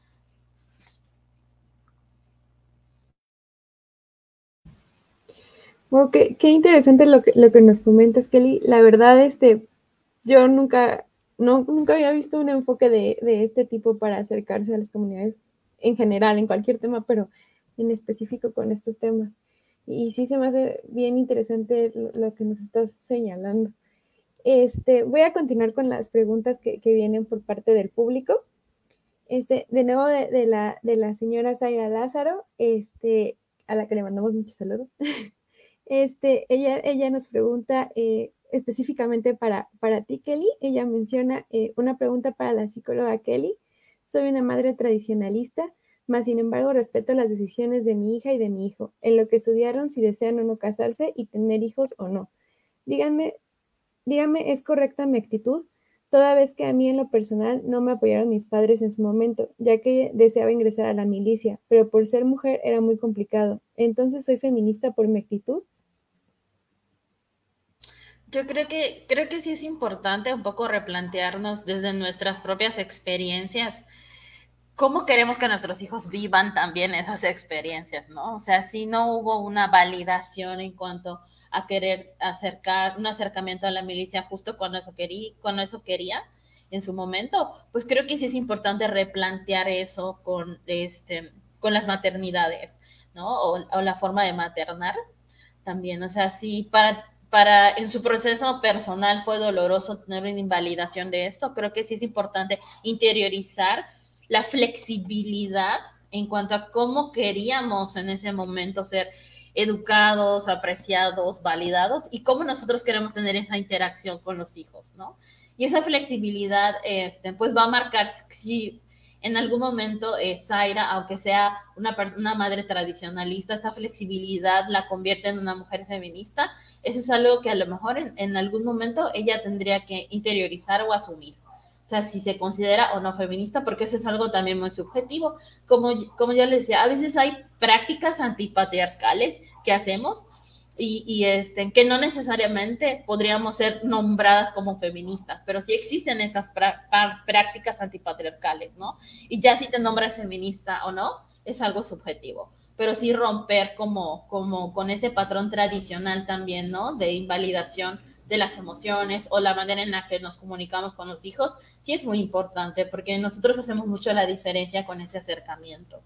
Wow, qué, qué interesante lo que, lo que nos comentas, Kelly. La verdad, este, yo nunca, no, nunca había visto un enfoque de, de este tipo para acercarse a las comunidades en general, en cualquier tema, pero en específico con estos temas. Y sí se me hace bien interesante lo, lo que nos estás señalando. Este, voy a continuar con las preguntas que, que vienen por parte del público. Este, de nuevo de, de, la, de la señora Zaira Lázaro, este, a la que le mandamos muchos saludos. Este, ella, ella nos pregunta eh, específicamente para, para ti, Kelly. Ella menciona eh, una pregunta para la psicóloga Kelly. Soy una madre tradicionalista, mas sin embargo respeto las decisiones de mi hija y de mi hijo, en lo que estudiaron si desean o no casarse y tener hijos o no. Díganme, dígame, ¿es correcta mi actitud? Toda vez que a mí en lo personal no me apoyaron mis padres en su momento, ya que deseaba ingresar a la milicia, pero por ser mujer era muy complicado. Entonces, ¿soy feminista por mi actitud? Yo creo que, creo que sí es importante un poco replantearnos desde nuestras propias experiencias cómo queremos que nuestros hijos vivan también esas experiencias, ¿no? O sea, si no hubo una validación en cuanto a querer acercar, un acercamiento a la milicia justo cuando eso quería, cuando eso quería en su momento, pues creo que sí es importante replantear eso con este, con las maternidades, ¿no? O, o la forma de maternar también, o sea, si para para en su proceso personal fue doloroso tener una invalidación de esto, creo que sí es importante interiorizar la flexibilidad en cuanto a cómo queríamos en ese momento ser educados, apreciados, validados y cómo nosotros queremos tener esa interacción con los hijos, ¿no? Y esa flexibilidad, este, pues va a marcar si en algún momento eh, Zaira, aunque sea una, una madre tradicionalista, esta flexibilidad la convierte en una mujer feminista. Eso es algo que a lo mejor en, en algún momento ella tendría que interiorizar o asumir. O sea, si se considera o no feminista, porque eso es algo también muy subjetivo. Como, como yo les decía, a veces hay prácticas antipatriarcales que hacemos y, y este, que no necesariamente podríamos ser nombradas como feministas, pero sí existen estas prácticas antipatriarcales, ¿no? Y ya si te nombras feminista o no, es algo subjetivo. Pero sí romper como, como con ese patrón tradicional también, ¿no? De invalidación de las emociones o la manera en la que nos comunicamos con los hijos, sí es muy importante porque nosotros hacemos mucho la diferencia con ese acercamiento.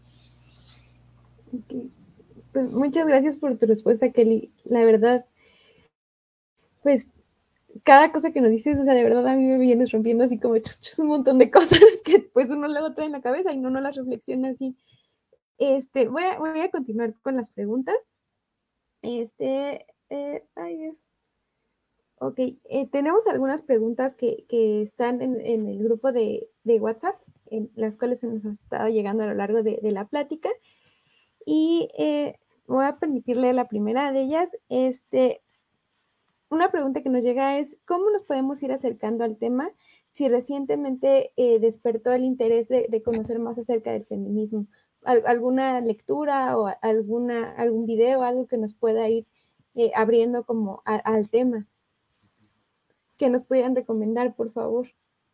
Okay. Pues muchas gracias por tu respuesta, Kelly. La verdad, pues cada cosa que nos dices, o sea, de verdad a mí me vienes rompiendo así como chus, chus, un montón de cosas que pues uno luego trae en la cabeza y uno no las reflexiona así. Este, voy a, voy a continuar con las preguntas. Este, eh, ay Dios. Ok, eh, tenemos algunas preguntas que, que están en, en, el grupo de, de WhatsApp, en las cuales se nos ha estado llegando a lo largo de, de la plática. Y eh, voy a permitirle la primera de ellas. Este, una pregunta que nos llega es, ¿cómo nos podemos ir acercando al tema si recientemente eh, despertó el interés de, de conocer más acerca del feminismo. Al, alguna lectura o alguna, algún video, algo que nos pueda ir eh, abriendo como a, al tema. Que nos puedan recomendar, por favor.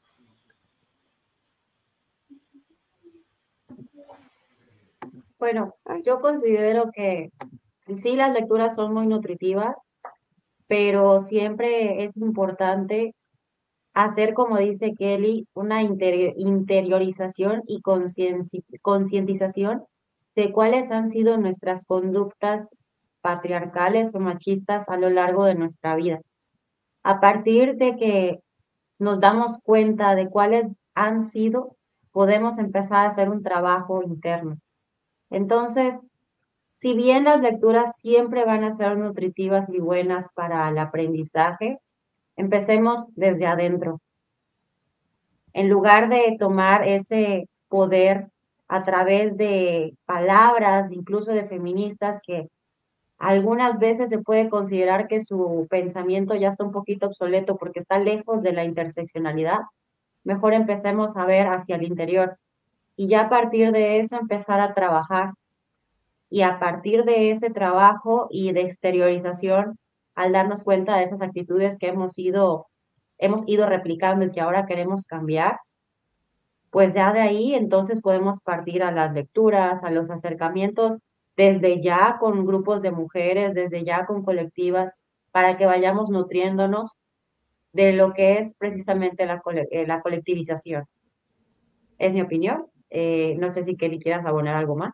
Bueno, yo considero que sí, las lecturas son muy nutritivas, pero siempre es importante hacer, como dice Kelly, una interi- interiorización y concienci- concientización de cuáles han sido nuestras conductas patriarcales o machistas a lo largo de nuestra vida. A partir de que nos damos cuenta de cuáles han sido, podemos empezar a hacer un trabajo interno. Entonces, si bien las lecturas siempre van a ser nutritivas y buenas para el aprendizaje, empecemos desde adentro. En lugar de tomar ese poder a través de palabras, incluso de feministas, que algunas veces se puede considerar que su pensamiento ya está un poquito obsoleto porque está lejos de la interseccionalidad, mejor empecemos a ver hacia el interior y ya a partir de eso empezar a trabajar. Y a partir de ese trabajo y de exteriorización, al darnos cuenta de esas actitudes que hemos ido, hemos ido replicando y que ahora queremos cambiar, pues ya de ahí entonces podemos partir a las lecturas, a los acercamientos, desde ya con grupos de mujeres, desde ya con colectivas, para que vayamos nutriéndonos de lo que es precisamente la, cole- eh, la colectivización. Es mi opinión. Eh, no sé si Kelly quieras abonar algo más.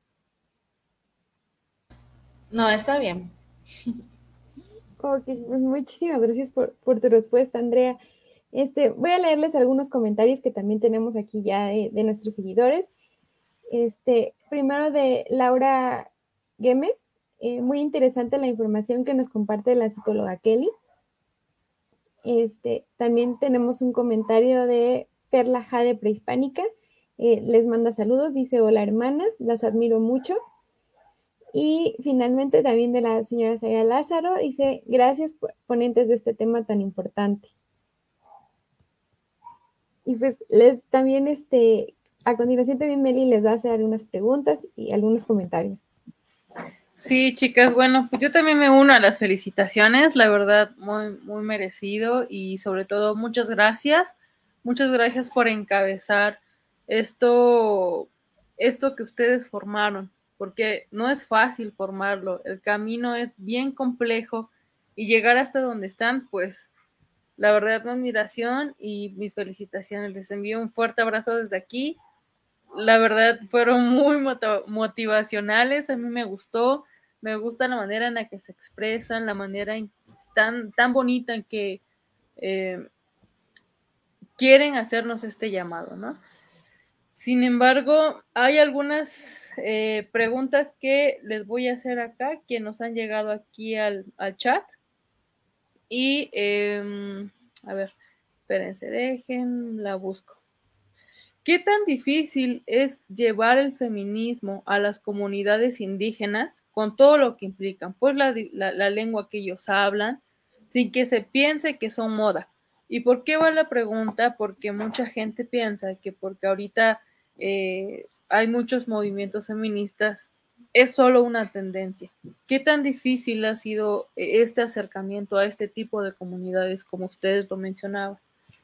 No, está bien. Ok, pues muchísimas gracias por, por tu respuesta, Andrea. Este, voy a leerles algunos comentarios que también tenemos aquí ya de, de nuestros seguidores. Este, primero de Laura Gómez, eh, muy interesante la información que nos comparte la psicóloga Kelly. Este, también tenemos un comentario de Perla Jade Prehispánica, eh, les manda saludos, dice hola hermanas, las admiro mucho. Y finalmente también de la señora Sara Lázaro, dice gracias por ponentes de este tema tan importante. Y pues les, también este, a continuación también Meli les va a hacer algunas preguntas y algunos comentarios. Sí, chicas, bueno, pues yo también me uno a las felicitaciones, la verdad, muy, muy merecido y sobre todo muchas gracias, muchas gracias por encabezar esto, esto que ustedes formaron, porque no es fácil formarlo, el camino es bien complejo y llegar hasta donde están, pues la verdad, mi admiración y mis felicitaciones, les envío un fuerte abrazo desde aquí. La verdad fueron muy motivacionales, a mí me gustó, me gusta la manera en la que se expresan, la manera en, tan, tan bonita en que eh, quieren hacernos este llamado, ¿no? Sin embargo, hay algunas eh, preguntas que les voy a hacer acá, que nos han llegado aquí al, al chat. Y, eh, a ver, espérense, dejen, la busco. ¿Qué tan difícil es llevar el feminismo a las comunidades indígenas con todo lo que implican? Pues la, la, la lengua que ellos hablan, sin que se piense que son moda. ¿Y por qué va la pregunta? Porque mucha gente piensa que porque ahorita eh, hay muchos movimientos feministas, es solo una tendencia. ¿Qué tan difícil ha sido este acercamiento a este tipo de comunidades como ustedes lo mencionaban?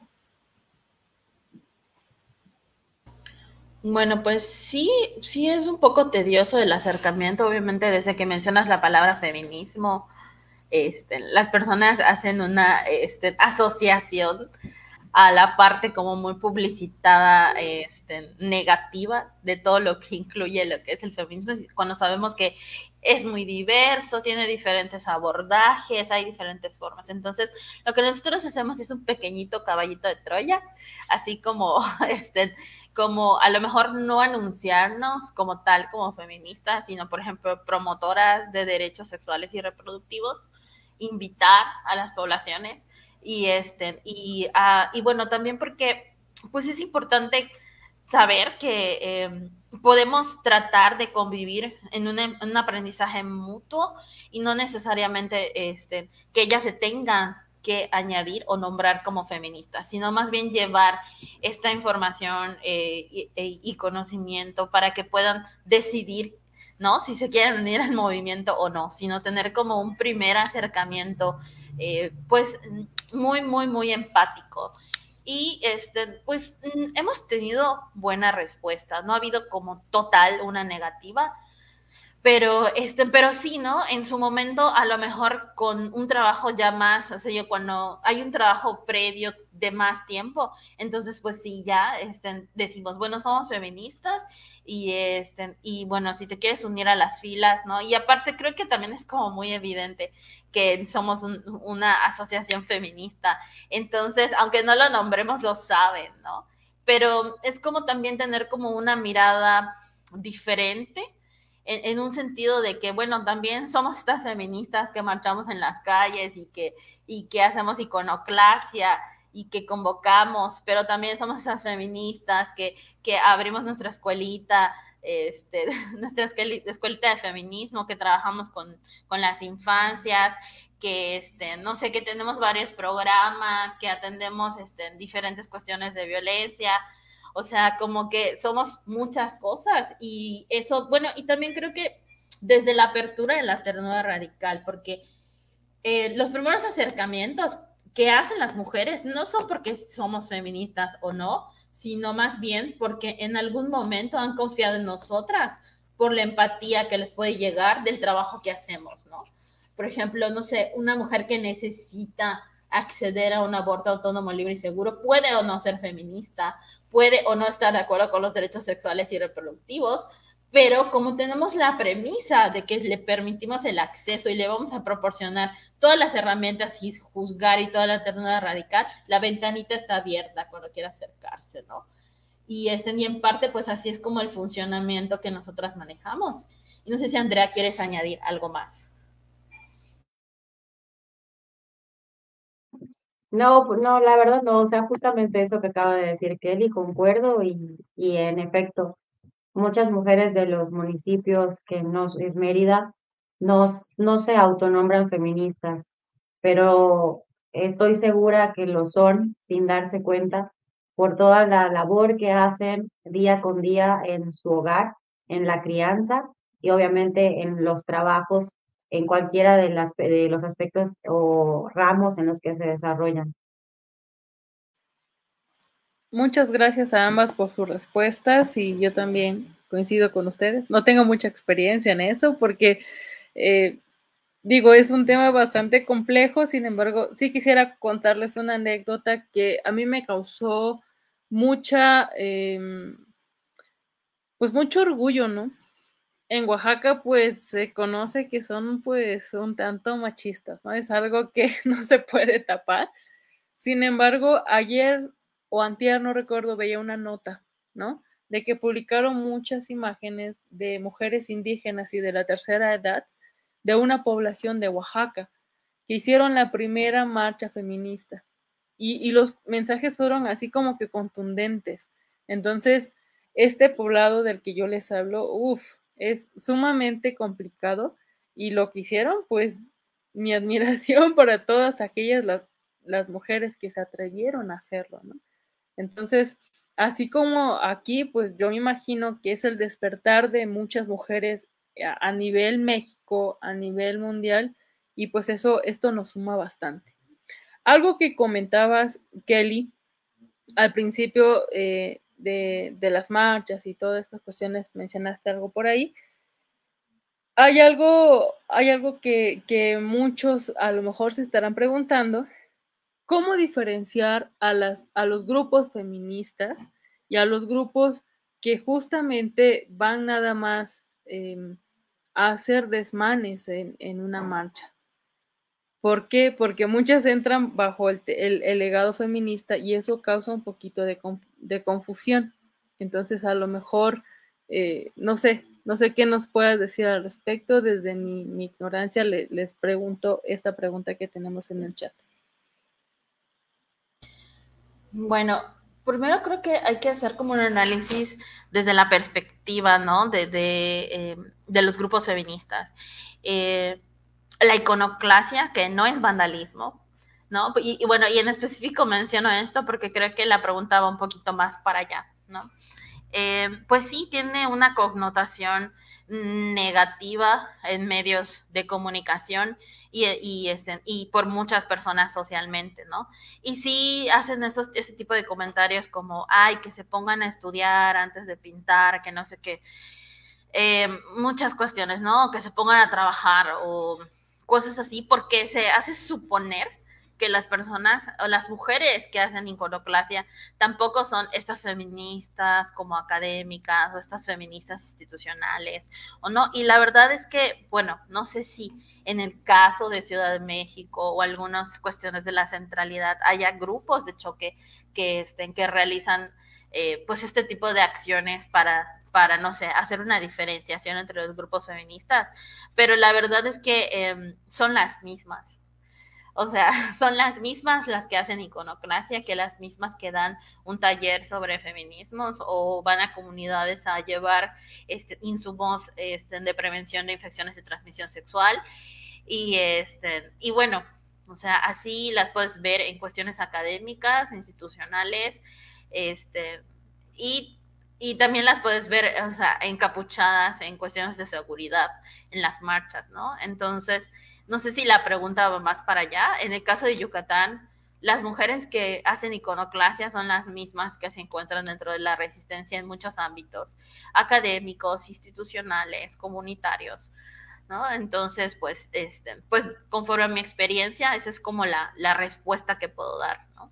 Bueno, pues sí, sí es un poco tedioso el acercamiento, obviamente desde que mencionas la palabra feminismo, este, las personas hacen una este, asociación a la parte como muy publicitada, este, negativa de todo lo que incluye lo que es el feminismo, cuando sabemos que es muy diverso, tiene diferentes abordajes, hay diferentes formas. Entonces, lo que nosotros hacemos es un pequeñito caballito de Troya, así como, este, como a lo mejor no anunciarnos como tal, como feministas, sino, por ejemplo, promotoras de derechos sexuales y reproductivos, invitar a las poblaciones y este y, uh, y bueno, también porque pues es importante saber que eh, podemos tratar de convivir en, una, en un aprendizaje mutuo y no necesariamente este, que ellas se tengan que añadir o nombrar como feministas, sino más bien llevar esta información eh, y, y conocimiento para que puedan decidir, ¿no?, si se quieren unir al movimiento o no, sino tener como un primer acercamiento, eh, pues, muy, muy, muy empático. Y este, pues hemos tenido buena respuesta, no ha habido como total una negativa, pero este, pero sí, ¿no? En su momento, a lo mejor con un trabajo ya más, o sea, yo cuando hay un trabajo previo de más tiempo, entonces pues sí, ya este, decimos, bueno, somos feministas y este, y bueno, si te quieres unir a las filas, ¿no? Y aparte creo que también es como muy evidente que somos un, una asociación feminista, entonces, aunque no lo nombremos, lo saben, ¿no? Pero es como también tener como una mirada diferente, en, en un sentido de que, bueno, también somos estas feministas que marchamos en las calles y que, y que hacemos iconoclasia y que convocamos, pero también somos esas feministas que, que abrimos nuestra escuelita, este, nuestra escuelita de feminismo, que trabajamos con, con las infancias, que este, no sé, que tenemos varios programas, que atendemos este, diferentes cuestiones de violencia. O sea, como que somos muchas cosas y eso, bueno, y también creo que desde la apertura de la ternura radical, porque eh, los primeros acercamientos que hacen las mujeres no son porque somos feministas o no, sino más bien porque en algún momento han confiado en nosotras por la empatía que les puede llegar del trabajo que hacemos, ¿no? Por ejemplo, no sé, una mujer que necesita acceder a un aborto autónomo, libre y seguro, puede o no ser feminista, puede o no estar de acuerdo con los derechos sexuales y reproductivos, pero como tenemos la premisa de que le permitimos el acceso y le vamos a proporcionar todas las herramientas y juzgar y toda la ternura radical, la ventanita está abierta cuando quiera acercarse, ¿no? Y, este, y en parte, pues así es como el funcionamiento que nosotras manejamos. Y no sé si, Andrea, quieres añadir algo más. No, no, la verdad no, o sea, justamente eso que acaba de decir Kelly, concuerdo y, y en efecto, muchas mujeres de los municipios que no es Mérida no, no se autonombran feministas, pero estoy segura que lo son sin darse cuenta por toda la labor que hacen día con día en su hogar, en la crianza y obviamente en los trabajos, en cualquiera de, las, de los aspectos o ramos en los que se desarrollan. Muchas gracias a ambas por sus respuestas y yo también coincido con ustedes. No tengo mucha experiencia en eso porque, eh, digo, es un tema bastante complejo, sin embargo, sí quisiera contarles una anécdota que a mí me causó mucha, eh, pues mucho orgullo, ¿no? En Oaxaca, pues se conoce que son pues un tanto machistas, ¿no? Es algo que no se puede tapar. Sin embargo, ayer o antier, no recuerdo, veía una nota, ¿no? De que publicaron muchas imágenes de mujeres indígenas y de la tercera edad de una población de Oaxaca que hicieron la primera marcha feminista. Y, y los mensajes fueron así como que contundentes. Entonces, este poblado del que yo les hablo, uff, es sumamente complicado y lo que hicieron, pues mi admiración para todas aquellas las, las mujeres que se atrevieron a hacerlo, ¿no? Entonces, así como aquí, pues yo me imagino que es el despertar de muchas mujeres a, a nivel México, a nivel mundial, y pues eso, esto nos suma bastante. Algo que comentabas, Kelly, al principio eh, de, de las marchas y todas estas cuestiones, mencionaste algo por ahí. Hay algo, hay algo que, que muchos a lo mejor se estarán preguntando, ¿cómo diferenciar a, las, a los grupos feministas y a los grupos que justamente van nada más eh, a hacer desmanes en, en una marcha? ¿Por qué? Porque muchas entran bajo el, el, el legado feminista y eso causa un poquito de, de confusión. Entonces, a lo mejor, eh, no sé, no sé qué nos puedas decir al respecto. Desde mi, mi ignorancia le, les pregunto esta pregunta que tenemos en el chat. Bueno, primero creo que hay que hacer como un análisis desde la perspectiva, ¿no? De, de, eh, de los grupos feministas. Eh, la iconoclasia, que no es vandalismo, ¿no? Y, y bueno, y en específico menciono esto porque creo que la pregunta va un poquito más para allá, ¿no? Eh, pues sí, tiene una connotación negativa en medios de comunicación y, y, este, y por muchas personas socialmente, ¿no? Y sí hacen estos, este tipo de comentarios como, ay, que se pongan a estudiar antes de pintar, que no sé qué, eh, muchas cuestiones, ¿no? Que se pongan a trabajar o cosas así, porque se hace suponer que las personas o las mujeres que hacen iconoclasia tampoco son estas feministas como académicas o estas feministas institucionales o no. Y la verdad es que, bueno, no sé si en el caso de Ciudad de México o algunas cuestiones de la centralidad haya grupos de choque que estén, que realizan eh, pues este tipo de acciones para para, no sé, hacer una diferenciación entre los grupos feministas, pero la verdad es que eh, son las mismas. O sea, son las mismas las que hacen iconoclasia, que las mismas que dan un taller sobre feminismos o van a comunidades a llevar este, insumos este, de prevención de infecciones de transmisión sexual. Y, este, y bueno, o sea, así las puedes ver en cuestiones académicas, institucionales, este, y, y también las puedes ver, o sea, encapuchadas en cuestiones de seguridad en las marchas, ¿no? Entonces, no sé si la pregunta va más para allá. En el caso de Yucatán, las mujeres que hacen iconoclasia son las mismas que se encuentran dentro de la resistencia en muchos ámbitos, académicos, institucionales, comunitarios, ¿no? Entonces, pues, este, pues, conforme a mi experiencia, esa es como la, la respuesta que puedo dar, ¿no?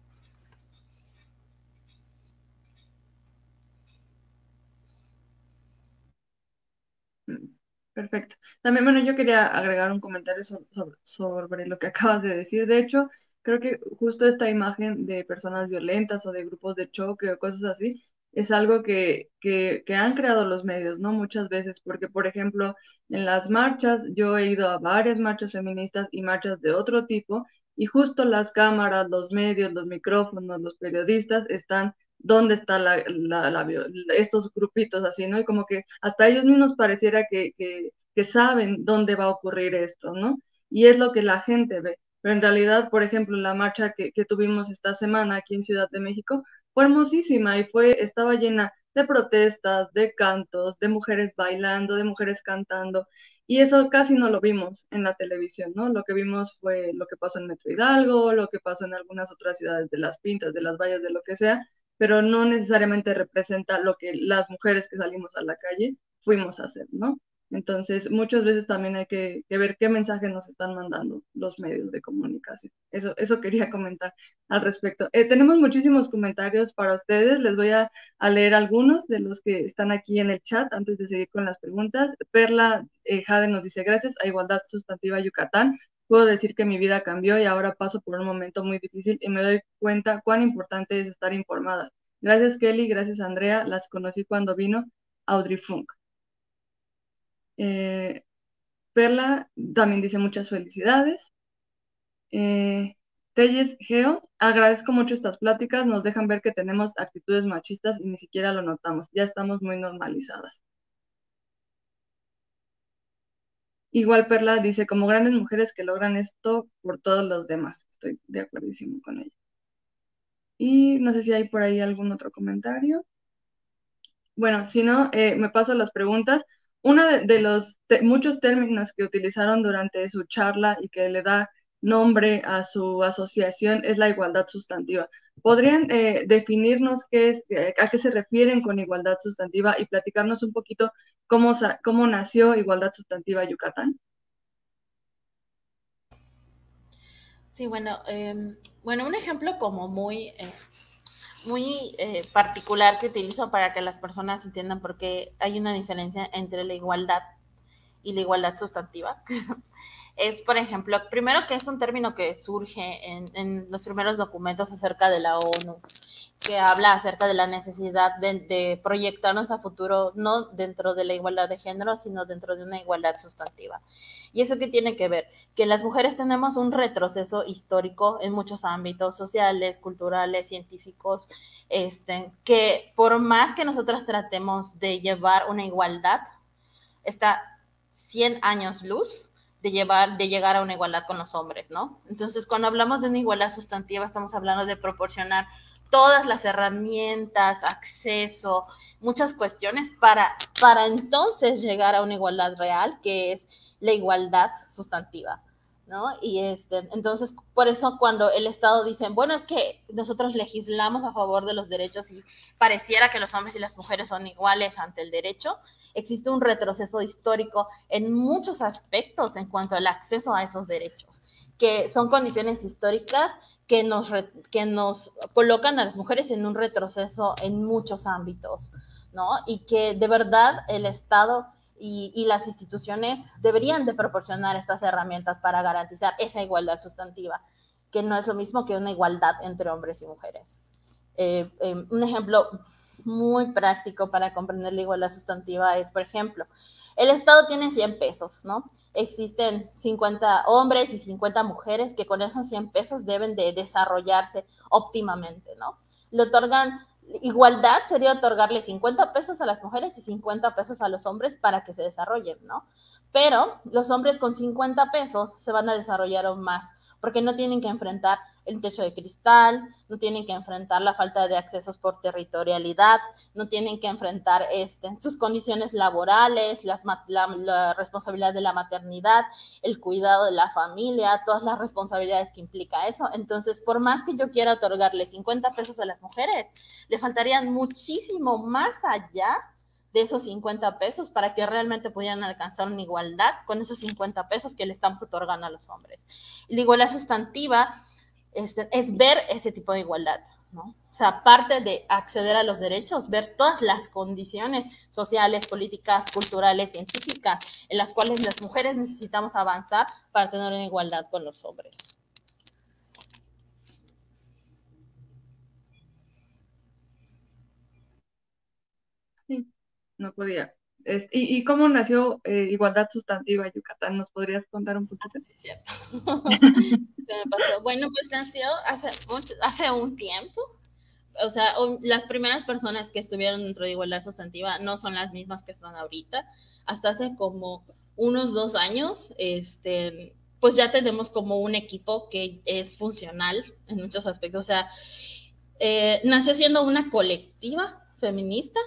Perfecto. También, bueno, yo quería agregar un comentario sobre, sobre, sobre lo que acabas de decir. De hecho, creo que justo esta imagen de personas violentas o de grupos de choque o cosas así es algo que, que, que han creado los medios, ¿no? Muchas veces, porque, por ejemplo, en las marchas, yo he ido a varias marchas feministas y marchas de otro tipo, y justo las cámaras, los medios, los micrófonos, los periodistas están dónde están la, la, la, estos grupitos así, ¿no? Y como que hasta ellos mismos pareciera que, que, que saben dónde va a ocurrir esto, ¿no? Y es lo que la gente ve. Pero en realidad, por ejemplo, la marcha que, que tuvimos esta semana aquí en Ciudad de México fue hermosísima y fue, estaba llena de protestas, de cantos, de mujeres bailando, de mujeres cantando, y eso casi no lo vimos en la televisión, ¿no? Lo que vimos fue lo que pasó en Metro Hidalgo, lo que pasó en algunas otras ciudades de Las Pintas, de Las Vallas, de lo que sea, pero no necesariamente representa lo que las mujeres que salimos a la calle fuimos a hacer, ¿no? Entonces, muchas veces también hay que, que ver qué mensaje nos están mandando los medios de comunicación. Eso, eso quería comentar al respecto. Eh, tenemos muchísimos comentarios para ustedes. Les voy a, a leer algunos de los que están aquí en el chat antes de seguir con las preguntas. Perla eh, Jade nos dice, gracias a Igualdad Sustantiva Yucatán, puedo decir que mi vida cambió y ahora paso por un momento muy difícil y me doy cuenta cuán importante es estar informadas. Gracias Kelly, gracias Andrea, las conocí cuando vino Audrey Funk. Eh, Perla también dice muchas felicidades. Eh, Telles Geo, agradezco mucho estas pláticas, nos dejan ver que tenemos actitudes machistas y ni siquiera lo notamos, ya estamos muy normalizadas. Igual Perla dice, como grandes mujeres que logran esto por todos los demás. Estoy de acuerdísimo con ella. Y no sé si hay por ahí algún otro comentario. Bueno, si no, eh, me paso a las preguntas. Uno de, de los te muchos términos que utilizaron durante su charla y que le da nombre a su asociación es la igualdad sustantiva. ¿Podrían eh, definirnos qué es, eh, a qué se refieren con igualdad sustantiva y platicarnos un poquito cómo, cómo nació Igualdad Sustantiva Yucatán? Sí, bueno, eh, bueno, un ejemplo como muy, eh, muy eh, particular que utilizo para que las personas entiendan por qué hay una diferencia entre la igualdad y la igualdad sustantiva. Es, por ejemplo, primero que es un término que surge en, en los primeros documentos acerca de la ONU, que habla acerca de la necesidad de, de proyectarnos a futuro, no dentro de la igualdad de género, sino dentro de una igualdad sustantiva. ¿Y eso qué tiene que ver? Que las mujeres tenemos un retroceso histórico en muchos ámbitos sociales, culturales, científicos, este, que por más que nosotras tratemos de llevar una igualdad, está cien años luz de, llevar, de llegar a una igualdad con los hombres, ¿no? Entonces, cuando hablamos de una igualdad sustantiva, estamos hablando de proporcionar todas las herramientas, acceso, muchas cuestiones para, para entonces llegar a una igualdad real, que es la igualdad sustantiva, ¿no? Y este, entonces, por eso cuando el Estado dice, bueno, es que nosotros legislamos a favor de los derechos y pareciera que los hombres y las mujeres son iguales ante el derecho, existe un retroceso histórico en muchos aspectos en cuanto al acceso a esos derechos, que son condiciones históricas que nos, que nos colocan a las mujeres en un retroceso en muchos ámbitos, ¿no? Y que de verdad el Estado y, y las instituciones deberían de proporcionar estas herramientas para garantizar esa igualdad sustantiva, que no es lo mismo que una igualdad entre hombres y mujeres. Eh, eh, un ejemplo muy práctico para comprender la igualdad sustantiva es, por ejemplo, el Estado tiene cien pesos, ¿no? Existen cincuenta hombres y cincuenta mujeres que con esos cien pesos deben de desarrollarse óptimamente, ¿no? Le otorgan, igualdad sería otorgarle cincuenta pesos a las mujeres y cincuenta pesos a los hombres para que se desarrollen, ¿no? Pero los hombres con cincuenta pesos se van a desarrollar aún más, porque no tienen que enfrentar el techo de cristal, no tienen que enfrentar la falta de accesos por territorialidad, no tienen que enfrentar este, sus condiciones laborales, las, la, la responsabilidad de la maternidad, el cuidado de la familia, todas las responsabilidades que implica eso. Entonces, por más que yo quiera otorgarle cincuenta pesos a las mujeres, le faltarían muchísimo más allá de esos cincuenta pesos para que realmente pudieran alcanzar una igualdad con esos cincuenta pesos que le estamos otorgando a los hombres. La igualdad sustantiva este, es ver ese tipo de igualdad, ¿no? O sea, aparte de acceder a los derechos, ver todas las condiciones sociales, políticas, culturales, científicas, en las cuales las mujeres necesitamos avanzar para tener una igualdad con los hombres. Sí, no podía. Es, y, ¿Y cómo nació eh, Igualdad Sustantiva Yucatán? ¿Nos podrías contar un poquito? Sí, es cierto. Se me pasó. Bueno, pues nació hace, hace un tiempo. O sea, las primeras personas que estuvieron dentro de Igualdad Sustantiva no son las mismas que están ahorita. Hasta hace como unos dos años, este, pues ya tenemos como un equipo que es funcional en muchos aspectos. O sea, eh, nació siendo una colectiva feminista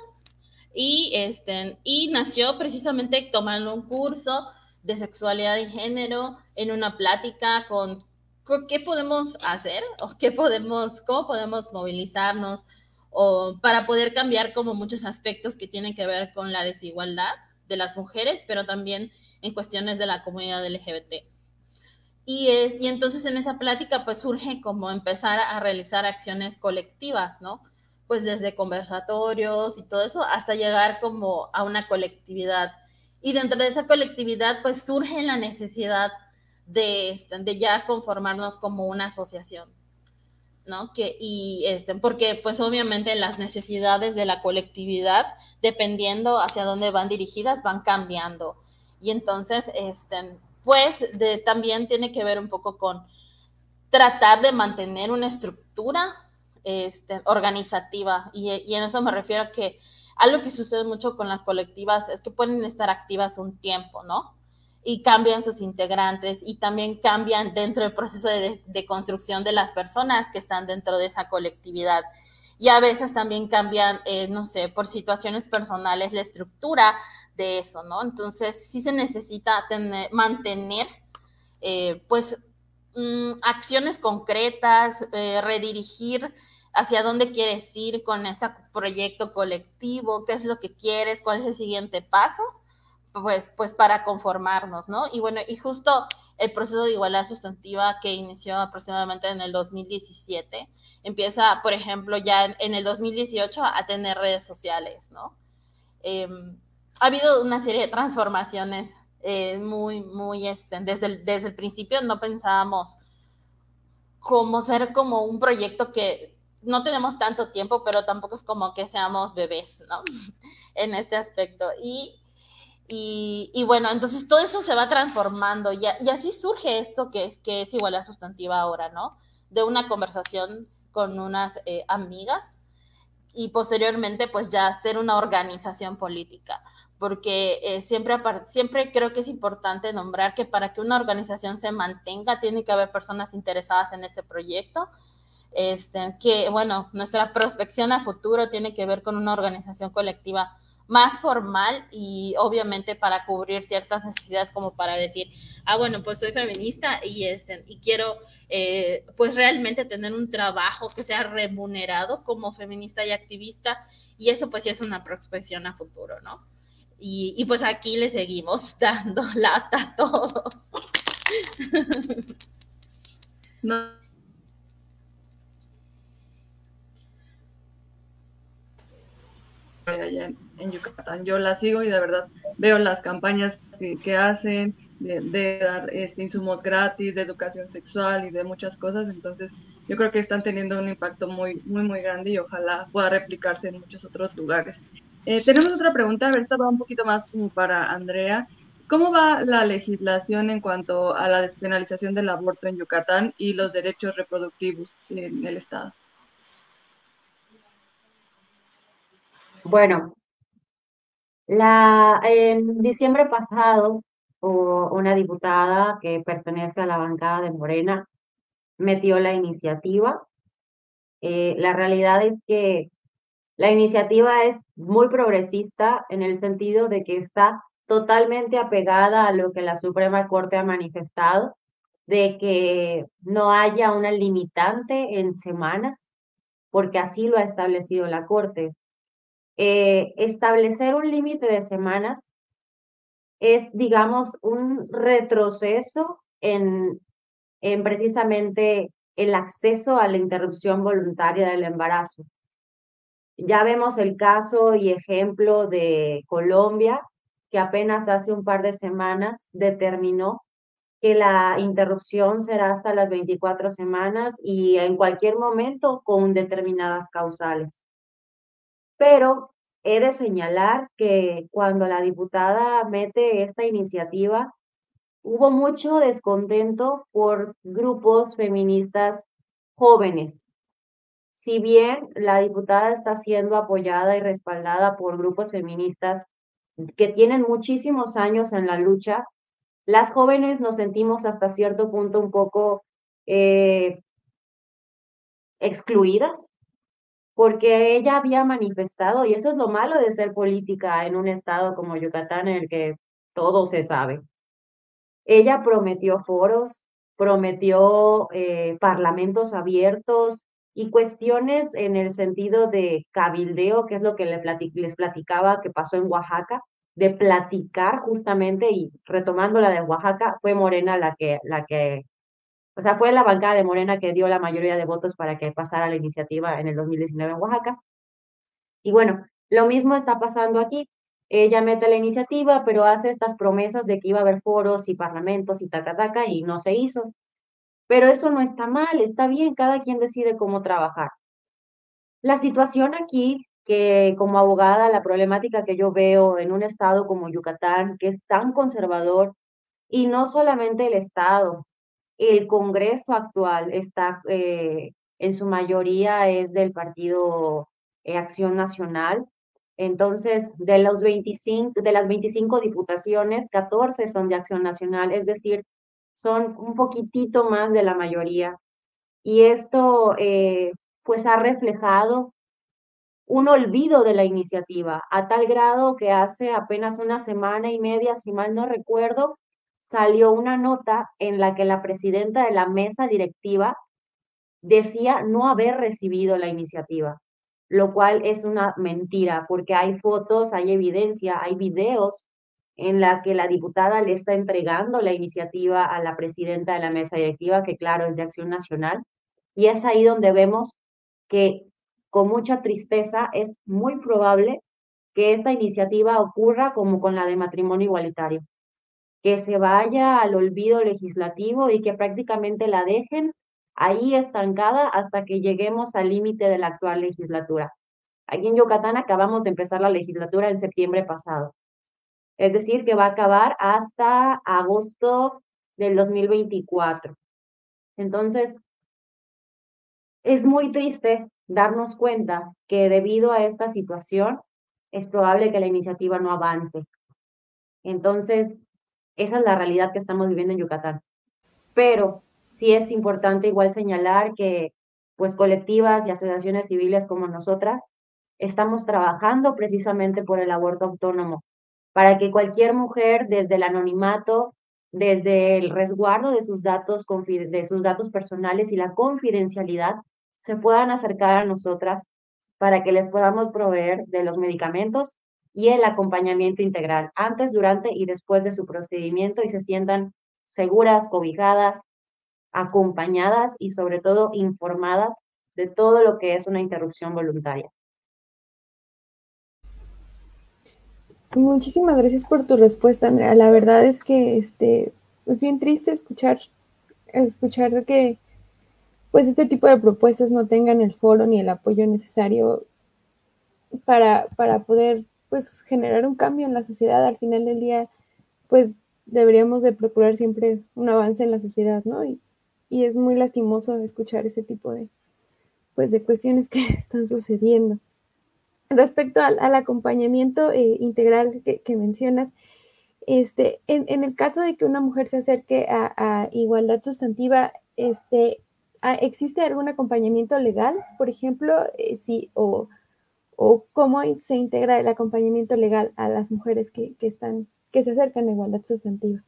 y, este, y nació precisamente tomando un curso de sexualidad y género en una plática con qué podemos hacer o qué podemos, cómo podemos movilizarnos o para poder cambiar como muchos aspectos que tienen que ver con la desigualdad de las mujeres, pero también en cuestiones de la comunidad L G B T. Y, es, y entonces en esa plática pues surge como empezar a realizar acciones colectivas, ¿no? Pues desde conversatorios y todo eso hasta llegar como a una colectividad. Y dentro de esa colectividad pues surge la necesidad de, de ya conformarnos como una asociación, ¿no? Que, y este, porque pues obviamente las necesidades de la colectividad, dependiendo hacia dónde van dirigidas, van cambiando. Y entonces, este, pues de, también tiene que ver un poco con tratar de mantener una estructura este, organizativa. Y, y en eso me refiero a que algo que sucede mucho con las colectivas es que pueden estar activas un tiempo, ¿no? Y cambian sus integrantes y también cambian dentro del proceso de, de construcción de las personas que están dentro de esa colectividad. Y a veces también cambian, eh, no sé, por situaciones personales la estructura de eso, ¿no? Entonces sí se necesita tener, mantener, eh, pues, mmm, acciones concretas, eh, redirigir hacia dónde quieres ir con este proyecto colectivo, qué es lo que quieres, cuál es el siguiente paso, pues, pues para conformarnos, ¿no? Y bueno, y justo el proceso de igualdad sustantiva que inició aproximadamente en el dos mil diecisiete, empieza, por ejemplo, ya en, en el dos mil dieciocho a tener redes sociales, ¿no? Eh, ha habido una serie de transformaciones eh, muy, muy, este, desde el, desde el principio no pensábamos como ser como un proyecto que no tenemos tanto tiempo, pero tampoco es como que seamos bebés, ¿no? En este aspecto. Y Y, y bueno, entonces todo eso se va transformando y, y así surge esto que es, que es igualdad sustantiva ahora, ¿no? De una conversación con unas eh, amigas y posteriormente pues ya hacer una organización política. porque eh, siempre, siempre creo que es importante nombrar que para que una organización se mantenga tiene que haber personas interesadas en este proyecto. Este, que bueno, nuestra prospección a futuro tiene que ver con una organización colectiva más formal y obviamente para cubrir ciertas necesidades como para decir, ah, bueno, pues soy feminista y, este, y quiero eh, pues realmente tener un trabajo que sea remunerado como feminista y activista, y eso pues sí es una prospección a futuro, ¿no? Y, y pues aquí le seguimos dando lata a todos. No. Allá en, en Yucatán. Yo la sigo y de verdad veo las campañas que, que hacen de, de dar este, insumos gratis, de educación sexual y de muchas cosas. Entonces, yo creo que están teniendo un impacto muy, muy, muy grande y ojalá pueda replicarse en muchos otros lugares. Eh, tenemos otra pregunta, a ver, esta va un poquito más como para Andrea. ¿Cómo va la legislación en cuanto a la despenalización del aborto en Yucatán y los derechos reproductivos en el estado? Bueno, la, en diciembre pasado, una diputada que pertenece a la bancada de Morena metió la iniciativa. Eh, la realidad es que la iniciativa es muy progresista en el sentido de que está totalmente apegada a lo que la Suprema Corte ha manifestado, de que no haya una limitante en semanas, porque así lo ha establecido la Corte. Eh, establecer un límite de semanas es, digamos, un retroceso en, en precisamente el acceso a la interrupción voluntaria del embarazo. Ya vemos el caso y ejemplo de Colombia, que apenas hace un par de semanas determinó que la interrupción será hasta las veinticuatro semanas y en cualquier momento con determinadas causales. Pero he de señalar que cuando la diputada mete esta iniciativa, hubo mucho descontento por grupos feministas jóvenes. Si bien la diputada está siendo apoyada y respaldada por grupos feministas que tienen muchísimos años en la lucha, las jóvenes nos sentimos hasta cierto punto un poco eh, excluidas, porque ella había manifestado, y eso es lo malo de ser política en un estado como Yucatán en el que todo se sabe. Ella prometió foros, prometió eh, parlamentos abiertos y cuestiones en el sentido de cabildeo, que es lo que les, platic les platicaba que pasó en Oaxaca, de platicar justamente, y retomando la de Oaxaca, fue Morena la que, la que, o sea, fue la bancada de Morena que dio la mayoría de votos para que pasara la iniciativa en el dos mil diecinueve en Oaxaca. Y bueno, lo mismo está pasando aquí. Ella mete la iniciativa, pero hace estas promesas de que iba a haber foros y parlamentos y taca, taca, y no se hizo. Pero eso no está mal, está bien, cada quien decide cómo trabajar. La situación aquí, que como abogada, la problemática que yo veo en un estado como Yucatán, que es tan conservador, y no solamente el estado, el Congreso actual está, eh, en su mayoría es del partido eh, Acción Nacional. Entonces, de los veinticinco, de las veinticinco diputaciones, catorce son de Acción Nacional, es decir, son un poquitito más de la mayoría. Y esto, eh, pues, ha reflejado un olvido de la iniciativa, a tal grado que hace apenas una semana y media, si mal no recuerdo, salió una nota en la que la presidenta de la mesa directiva decía no haber recibido la iniciativa, lo cual es una mentira, porque hay fotos, hay evidencia, hay videos en la que la diputada le está entregando la iniciativa a la presidenta de la mesa directiva, que claro, es de Acción Nacional, y es ahí donde vemos que con mucha tristeza es muy probable que esta iniciativa ocurra como con la de matrimonio igualitario, que se vaya al olvido legislativo y que prácticamente la dejen ahí estancada hasta que lleguemos al límite de la actual legislatura. Aquí en Yucatán acabamos de empezar la legislatura en septiembre pasado, es decir, que va a acabar hasta agosto del dos mil veinticuatro. Entonces, es muy triste darnos cuenta que debido a esta situación, es probable que la iniciativa no avance. Entonces, esa es la realidad que estamos viviendo en Yucatán. Pero sí es importante igual señalar que pues colectivas y asociaciones civiles como nosotras estamos trabajando precisamente por el aborto autónomo, para que cualquier mujer desde el anonimato, desde el resguardo de sus datos, de sus datos personales y la confidencialidad, se puedan acercar a nosotras para que les podamos proveer de los medicamentos y el acompañamiento integral antes, durante y después de su procedimiento y se sientan seguras, cobijadas, acompañadas y sobre todo informadas de todo lo que es una interrupción voluntaria. Muchísimas gracias por tu respuesta, Andrea. La verdad es que este, es bien triste escuchar, escuchar que pues este tipo de propuestas no tengan el foro ni el apoyo necesario para, para poder pues generar un cambio en la sociedad. Al final del día, pues deberíamos de procurar siempre un avance en la sociedad, ¿no? Y, y es muy lastimoso escuchar ese tipo de, pues, de cuestiones que están sucediendo. Respecto al, al acompañamiento eh, integral que, que mencionas, este, en, en, el caso de que una mujer se acerque a, a igualdad sustantiva, este, ¿existe algún acompañamiento legal, por ejemplo? Eh, sí, o, o cómo se integra el acompañamiento legal a las mujeres que, que, están, que se acercan a igualdad sustantiva.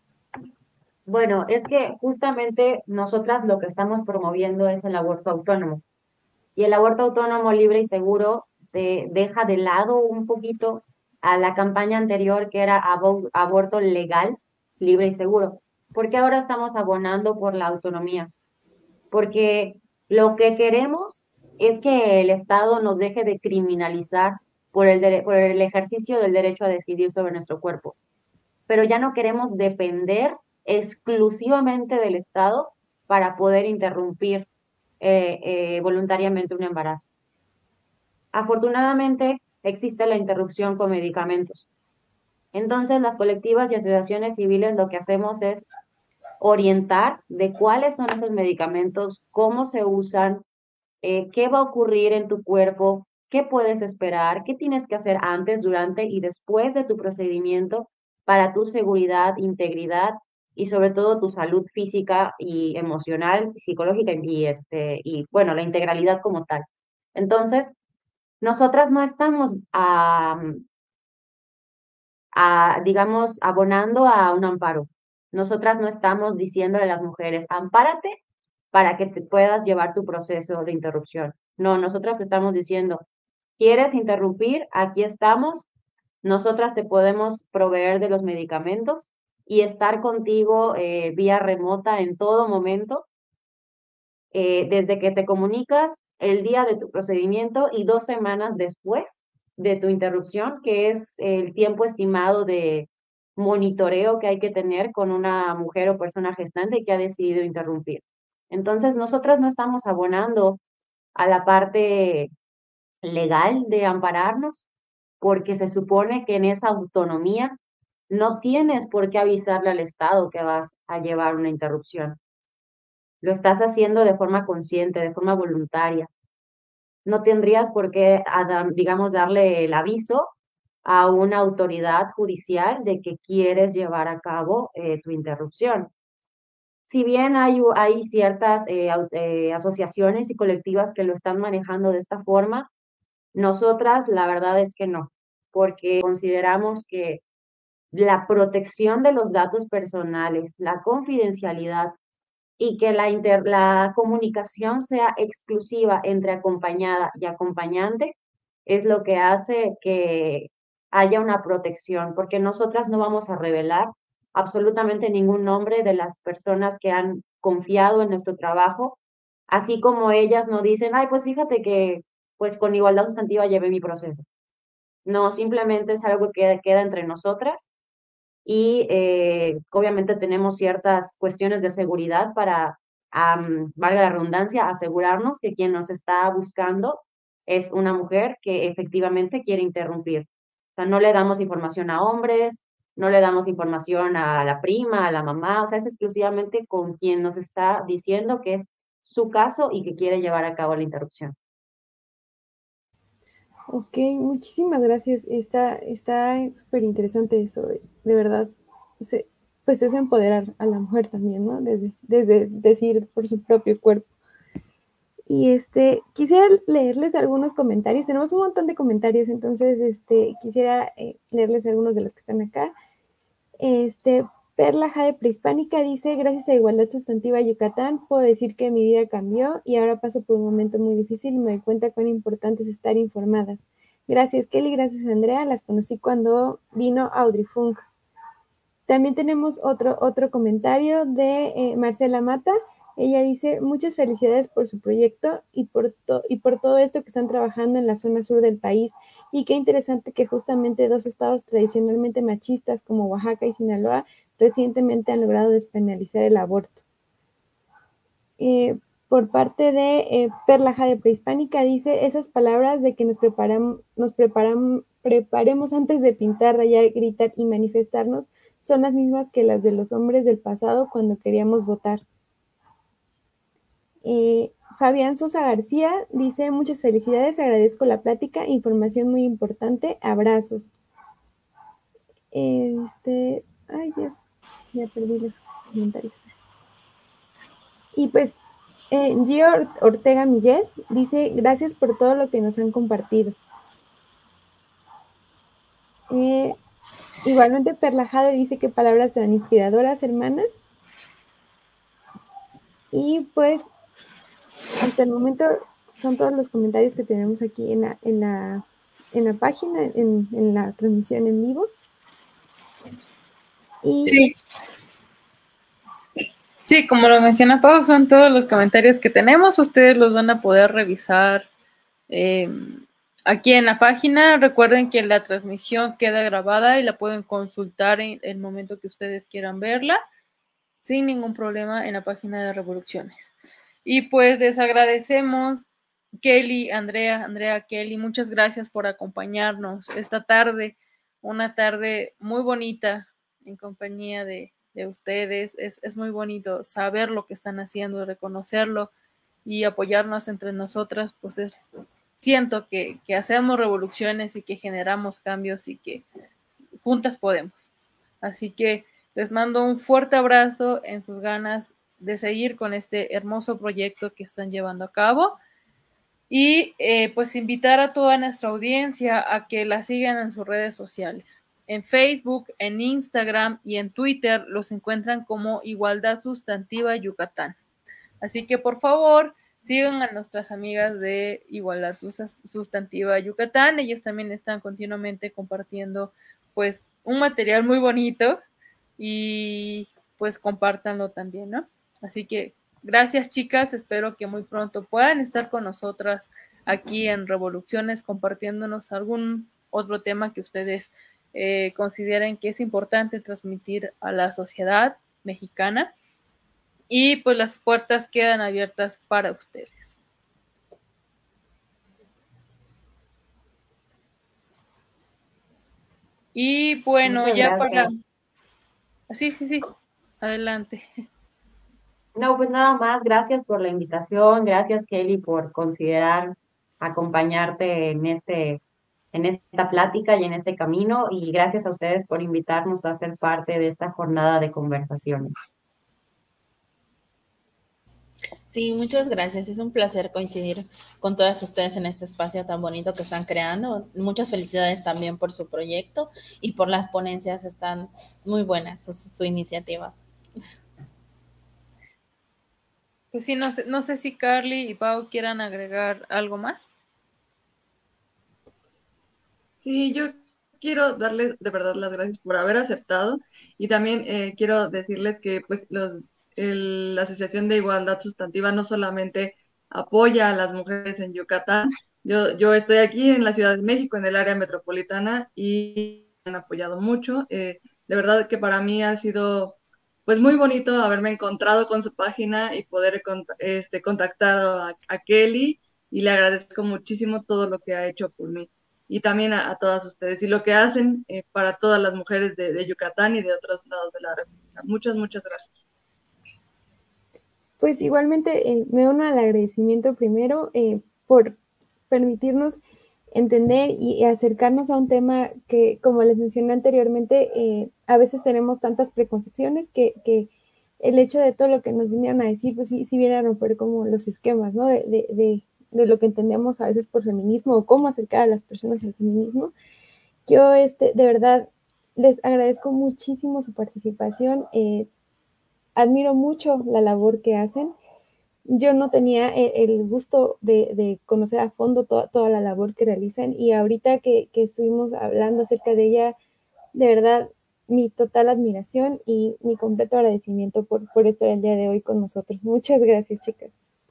Bueno, es que justamente nosotras lo que estamos promoviendo es el aborto autónomo. Y el aborto autónomo, libre y seguro de, deja de lado un poquito a la campaña anterior que era abo, aborto legal, libre y seguro. Porque ahora estamos abonando por la autonomía. Porque lo que queremos es que el Estado nos deje de criminalizar por el, por el ejercicio del derecho a decidir sobre nuestro cuerpo. Pero ya no queremos depender exclusivamente del Estado para poder interrumpir eh, eh, voluntariamente un embarazo. Afortunadamente, existe la interrupción con medicamentos. Entonces, las colectivas y asociaciones civiles lo que hacemos es orientar de cuáles son esos medicamentos, cómo se usan, eh, qué va a ocurrir en tu cuerpo, qué puedes esperar, qué tienes que hacer antes, durante y después de tu procedimiento para tu seguridad, integridad y sobre todo tu salud física y emocional, psicológica y, este, y bueno, la integralidad como tal. Entonces, nosotras no estamos, a, a, digamos, abonando a un amparo. Nosotras no estamos diciéndole a las mujeres, ampárate para que te puedas llevar tu proceso de interrupción. No, nosotras estamos diciendo, ¿quieres interrumpir? Aquí estamos. Nosotras te podemos proveer de los medicamentos y estar contigo eh, vía remota en todo momento, eh, desde que te comunicas el día de tu procedimiento y dos semanas después de tu interrupción, que es el tiempo estimado de monitoreo que hay que tener con una mujer o persona gestante que ha decidido interrumpir. Entonces, nosotras no estamos abonando a la parte legal de ampararnos, porque se supone que en esa autonomía no tienes por qué avisarle al Estado que vas a llevar una interrupción. Lo estás haciendo de forma consciente, de forma voluntaria. No tendrías por qué, digamos, darle el aviso a una autoridad judicial de que quieres llevar a cabo eh, tu interrupción. Si bien hay, hay ciertas eh, eh, asociaciones y colectivas que lo están manejando de esta forma, nosotras la verdad es que no, porque consideramos que la protección de los datos personales, la confidencialidad y que la, inter, la comunicación sea exclusiva entre acompañada y acompañante es lo que hace que haya una protección, porque nosotras no vamos a revelar absolutamente ningún nombre de las personas que han confiado en nuestro trabajo, así como ellas no dicen, ay, pues fíjate que pues con igualdad sustantiva llevé mi proceso. No, simplemente es algo que queda entre nosotras y eh, obviamente tenemos ciertas cuestiones de seguridad para, um, valga la redundancia, asegurarnos que quien nos está buscando es una mujer que efectivamente quiere interrumpir. O sea, no le damos información a hombres, no le damos información a la prima, a la mamá, o sea, es exclusivamente con quien nos está diciendo que es su caso y que quiere llevar a cabo la interrupción. Ok, muchísimas gracias. Está está súper interesante eso, de verdad. Se, pues es empoderar a la mujer también, ¿no? Desde, desde decir por su propio cuerpo. Y este, quisiera leerles algunos comentarios. Tenemos un montón de comentarios, entonces este, quisiera eh, leerles algunos de los que están acá. Este, Perla Jade Prehispánica dice, gracias a Igualdad Sustantiva Yucatán, puedo decir que mi vida cambió y ahora paso por un momento muy difícil y me doy cuenta cuán importante es estar informadas. Gracias Kelly, gracias Andrea, las conocí cuando vino Audrey Funk. También tenemos otro, otro comentario de eh, Marcela Mata. Ella dice, muchas felicidades por su proyecto y por, to y por todo esto que están trabajando en la zona sur del país. Y qué interesante que justamente dos estados tradicionalmente machistas como Oaxaca y Sinaloa recientemente han logrado despenalizar el aborto. Eh, por parte de eh, Perla Jade Prehispánica dice, esas palabras de que nos, preparam, nos preparam, preparemos antes de pintar, rayar, gritar y manifestarnos son las mismas que las de los hombres del pasado cuando queríamos votar. Eh, Fabián Sosa García dice, muchas felicidades, agradezco la plática, información muy importante, abrazos. Este, ay Dios, ya perdí los comentarios. Y pues eh, Gio Ortega Millet dice, gracias por todo lo que nos han compartido. Eh, igualmente Perla Jade dice que palabras tan inspiradoras, hermanas. Y pues hasta el momento son todos los comentarios que tenemos aquí en la, en la, en la página, en, en la transmisión en vivo. Y sí. Sí, como lo menciona Pau, son todos los comentarios que tenemos. Ustedes los van a poder revisar eh, aquí en la página. Recuerden que la transmisión queda grabada y la pueden consultar en el momento que ustedes quieran verla, sin ningún problema en la página de Revoluciones. Y pues les agradecemos, Kelly, Andrea, Andrea, Kelly, muchas gracias por acompañarnos esta tarde, una tarde muy bonita en compañía de, de ustedes. Es, es muy bonito saber lo que están haciendo, reconocerlo y apoyarnos entre nosotras, pues es, siento que, que hacemos revoluciones y que generamos cambios y que juntas podemos. Así que les mando un fuerte abrazo en sus ganas de seguir con este hermoso proyecto que están llevando a cabo y eh, pues invitar a toda nuestra audiencia a que la sigan en sus redes sociales. En Facebook, en Instagram y en Twitter los encuentran como Igualdad Sustantiva Yucatán. Así que por favor sigan a nuestras amigas de Igualdad Sustantiva Yucatán. Ellas también están continuamente compartiendo pues un material muy bonito y pues compártanlo también, ¿no? Así que gracias chicas, espero que muy pronto puedan estar con nosotras aquí en Revoluciones compartiéndonos algún otro tema que ustedes eh, consideren que es importante transmitir a la sociedad mexicana y pues las puertas quedan abiertas para ustedes. Y bueno, Muchas ya gracias. para... Sí, sí, sí, adelante. No, pues nada más, gracias por la invitación, gracias Kelly por considerar acompañarte en este, en esta plática y en este camino, y gracias a ustedes por invitarnos a ser parte de esta jornada de conversaciones. Sí, muchas gracias. Es un placer coincidir con todas ustedes en este espacio tan bonito que están creando. Muchas felicidades también por su proyecto y por las ponencias, están muy buenas su, su iniciativa. Pues sí, no sé, no sé si Carly y Pau quieran agregar algo más. Sí, yo quiero darles de verdad las gracias por haber aceptado y también eh, quiero decirles que pues los, el- la Asociación de Igualdad Sustantiva no solamente apoya a las mujeres en Yucatán, yo, yo estoy aquí en la Ciudad de México, en el área metropolitana y me han apoyado mucho. Eh, de verdad que para mí ha sido pues muy bonito haberme encontrado con su página y poder cont- este, contactar a, a Kelly, y le agradezco muchísimo todo lo que ha hecho por mí y también a, a todas ustedes y lo que hacen eh, para todas las mujeres de, de Yucatán y de otros lados de la República. Muchas, muchas gracias. pues igualmente eh, me uno al agradecimiento primero eh, por permitirnos entender y acercarnos a un tema que, como les mencioné anteriormente, eh, a veces tenemos tantas preconcepciones que, que el hecho de todo lo que nos vinieron a decir, pues sí, sí viene a romper como los esquemas, ¿no? De, de, de, de lo que entendemos a veces por feminismo o cómo acercar a las personas al feminismo. Yo, este, de verdad, les agradezco muchísimo su participación. Eh, admiro mucho la labor que hacen. Yo no tenía el, el gusto de, de, conocer a fondo toda, toda la labor que realizan y ahorita que, que estuvimos hablando acerca de ella, de verdad, mi total admiración y mi completo agradecimiento por, por estar el día de hoy con nosotros. Muchas gracias, chicas.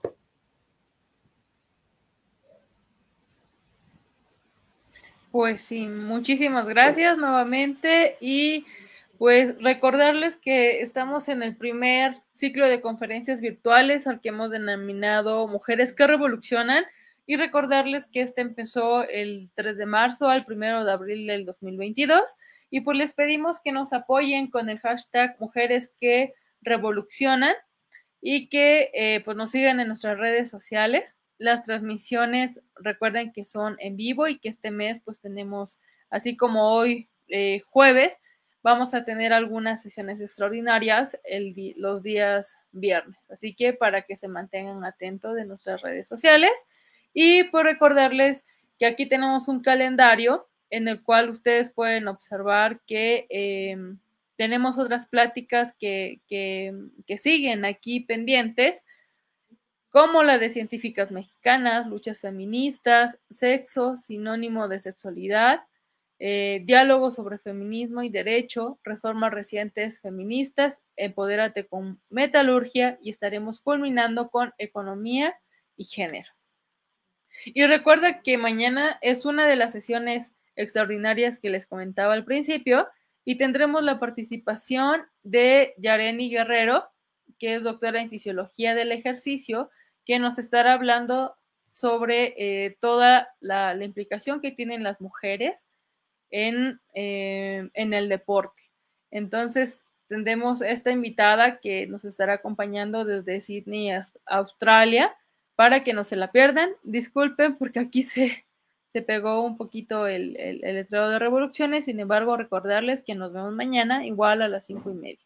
Pues sí, muchísimas gracias nuevamente y pues recordarles que estamos en el primer ciclo de conferencias virtuales al que hemos denominado Mujeres que Revolucionan y recordarles que este empezó el tres de marzo al primero de abril del dos mil veintidós y pues les pedimos que nos apoyen con el hashtag Mujeres que Revolucionan y que eh, pues nos sigan en nuestras redes sociales. Las transmisiones, recuerden que son en vivo y que este mes pues tenemos, así como hoy eh, jueves, vamos a tener algunas sesiones extraordinarias el di los días viernes. Así que para que se mantengan atentos de nuestras redes sociales y por recordarles que aquí tenemos un calendario en el cual ustedes pueden observar que eh, tenemos otras pláticas que, que, que siguen aquí pendientes, como la de científicas mexicanas, luchas feministas, sexo, sinónimo de sexualidad, eh, diálogo sobre feminismo y derecho, reformas recientes feministas, empodérate con metalurgia y estaremos culminando con economía y género. Y recuerda que mañana es una de las sesiones extraordinarias que les comentaba al principio y tendremos la participación de Yareni Guerrero, que es doctora en fisiología del ejercicio, que nos estará hablando sobre eh, toda la, la implicación que tienen las mujeres en, eh, en el deporte. Entonces, tendremos esta invitada que nos estará acompañando desde Sydney hasta Australia, para que no se la pierdan. Disculpen porque aquí se, se pegó un poquito el, el, el letrero de revoluciones, sin embargo, recordarles que nos vemos mañana igual a las cinco y media.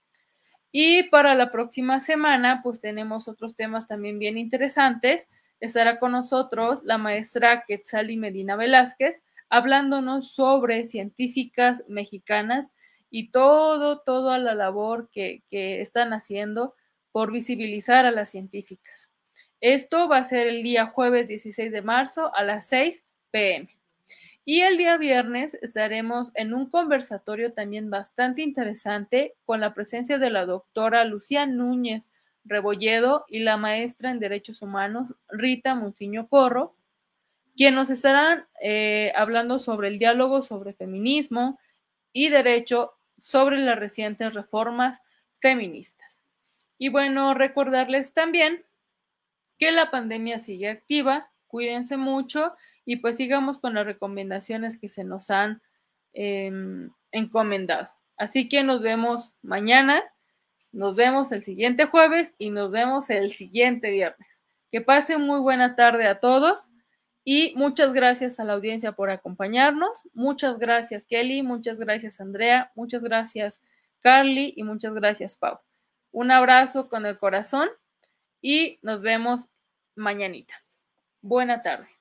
Y para la próxima semana, pues tenemos otros temas también bien interesantes. Estará con nosotros la maestra Quetzali Medina Velázquez, hablándonos sobre científicas mexicanas y todo, toda la labor que, que están haciendo por visibilizar a las científicas. Esto va a ser el día jueves dieciséis de marzo a las seis p m Y el día viernes estaremos en un conversatorio también bastante interesante con la presencia de la doctora Lucía Núñez Rebolledo y la maestra en Derechos Humanos Rita Munciño Corro, quienes nos estarán eh, hablando sobre el diálogo sobre feminismo y derecho sobre las recientes reformas feministas. Y bueno, recordarles también que la pandemia sigue activa, cuídense mucho y pues sigamos con las recomendaciones que se nos han eh, encomendado. Así que nos vemos mañana, nos vemos el siguiente jueves y nos vemos el siguiente viernes. Que pasen muy buena tarde a todos y muchas gracias a la audiencia por acompañarnos. Muchas gracias Kelly, muchas gracias Andrea, muchas gracias Carly y muchas gracias Pau. Un abrazo con el corazón y nos vemos mañanita. Buena tarde.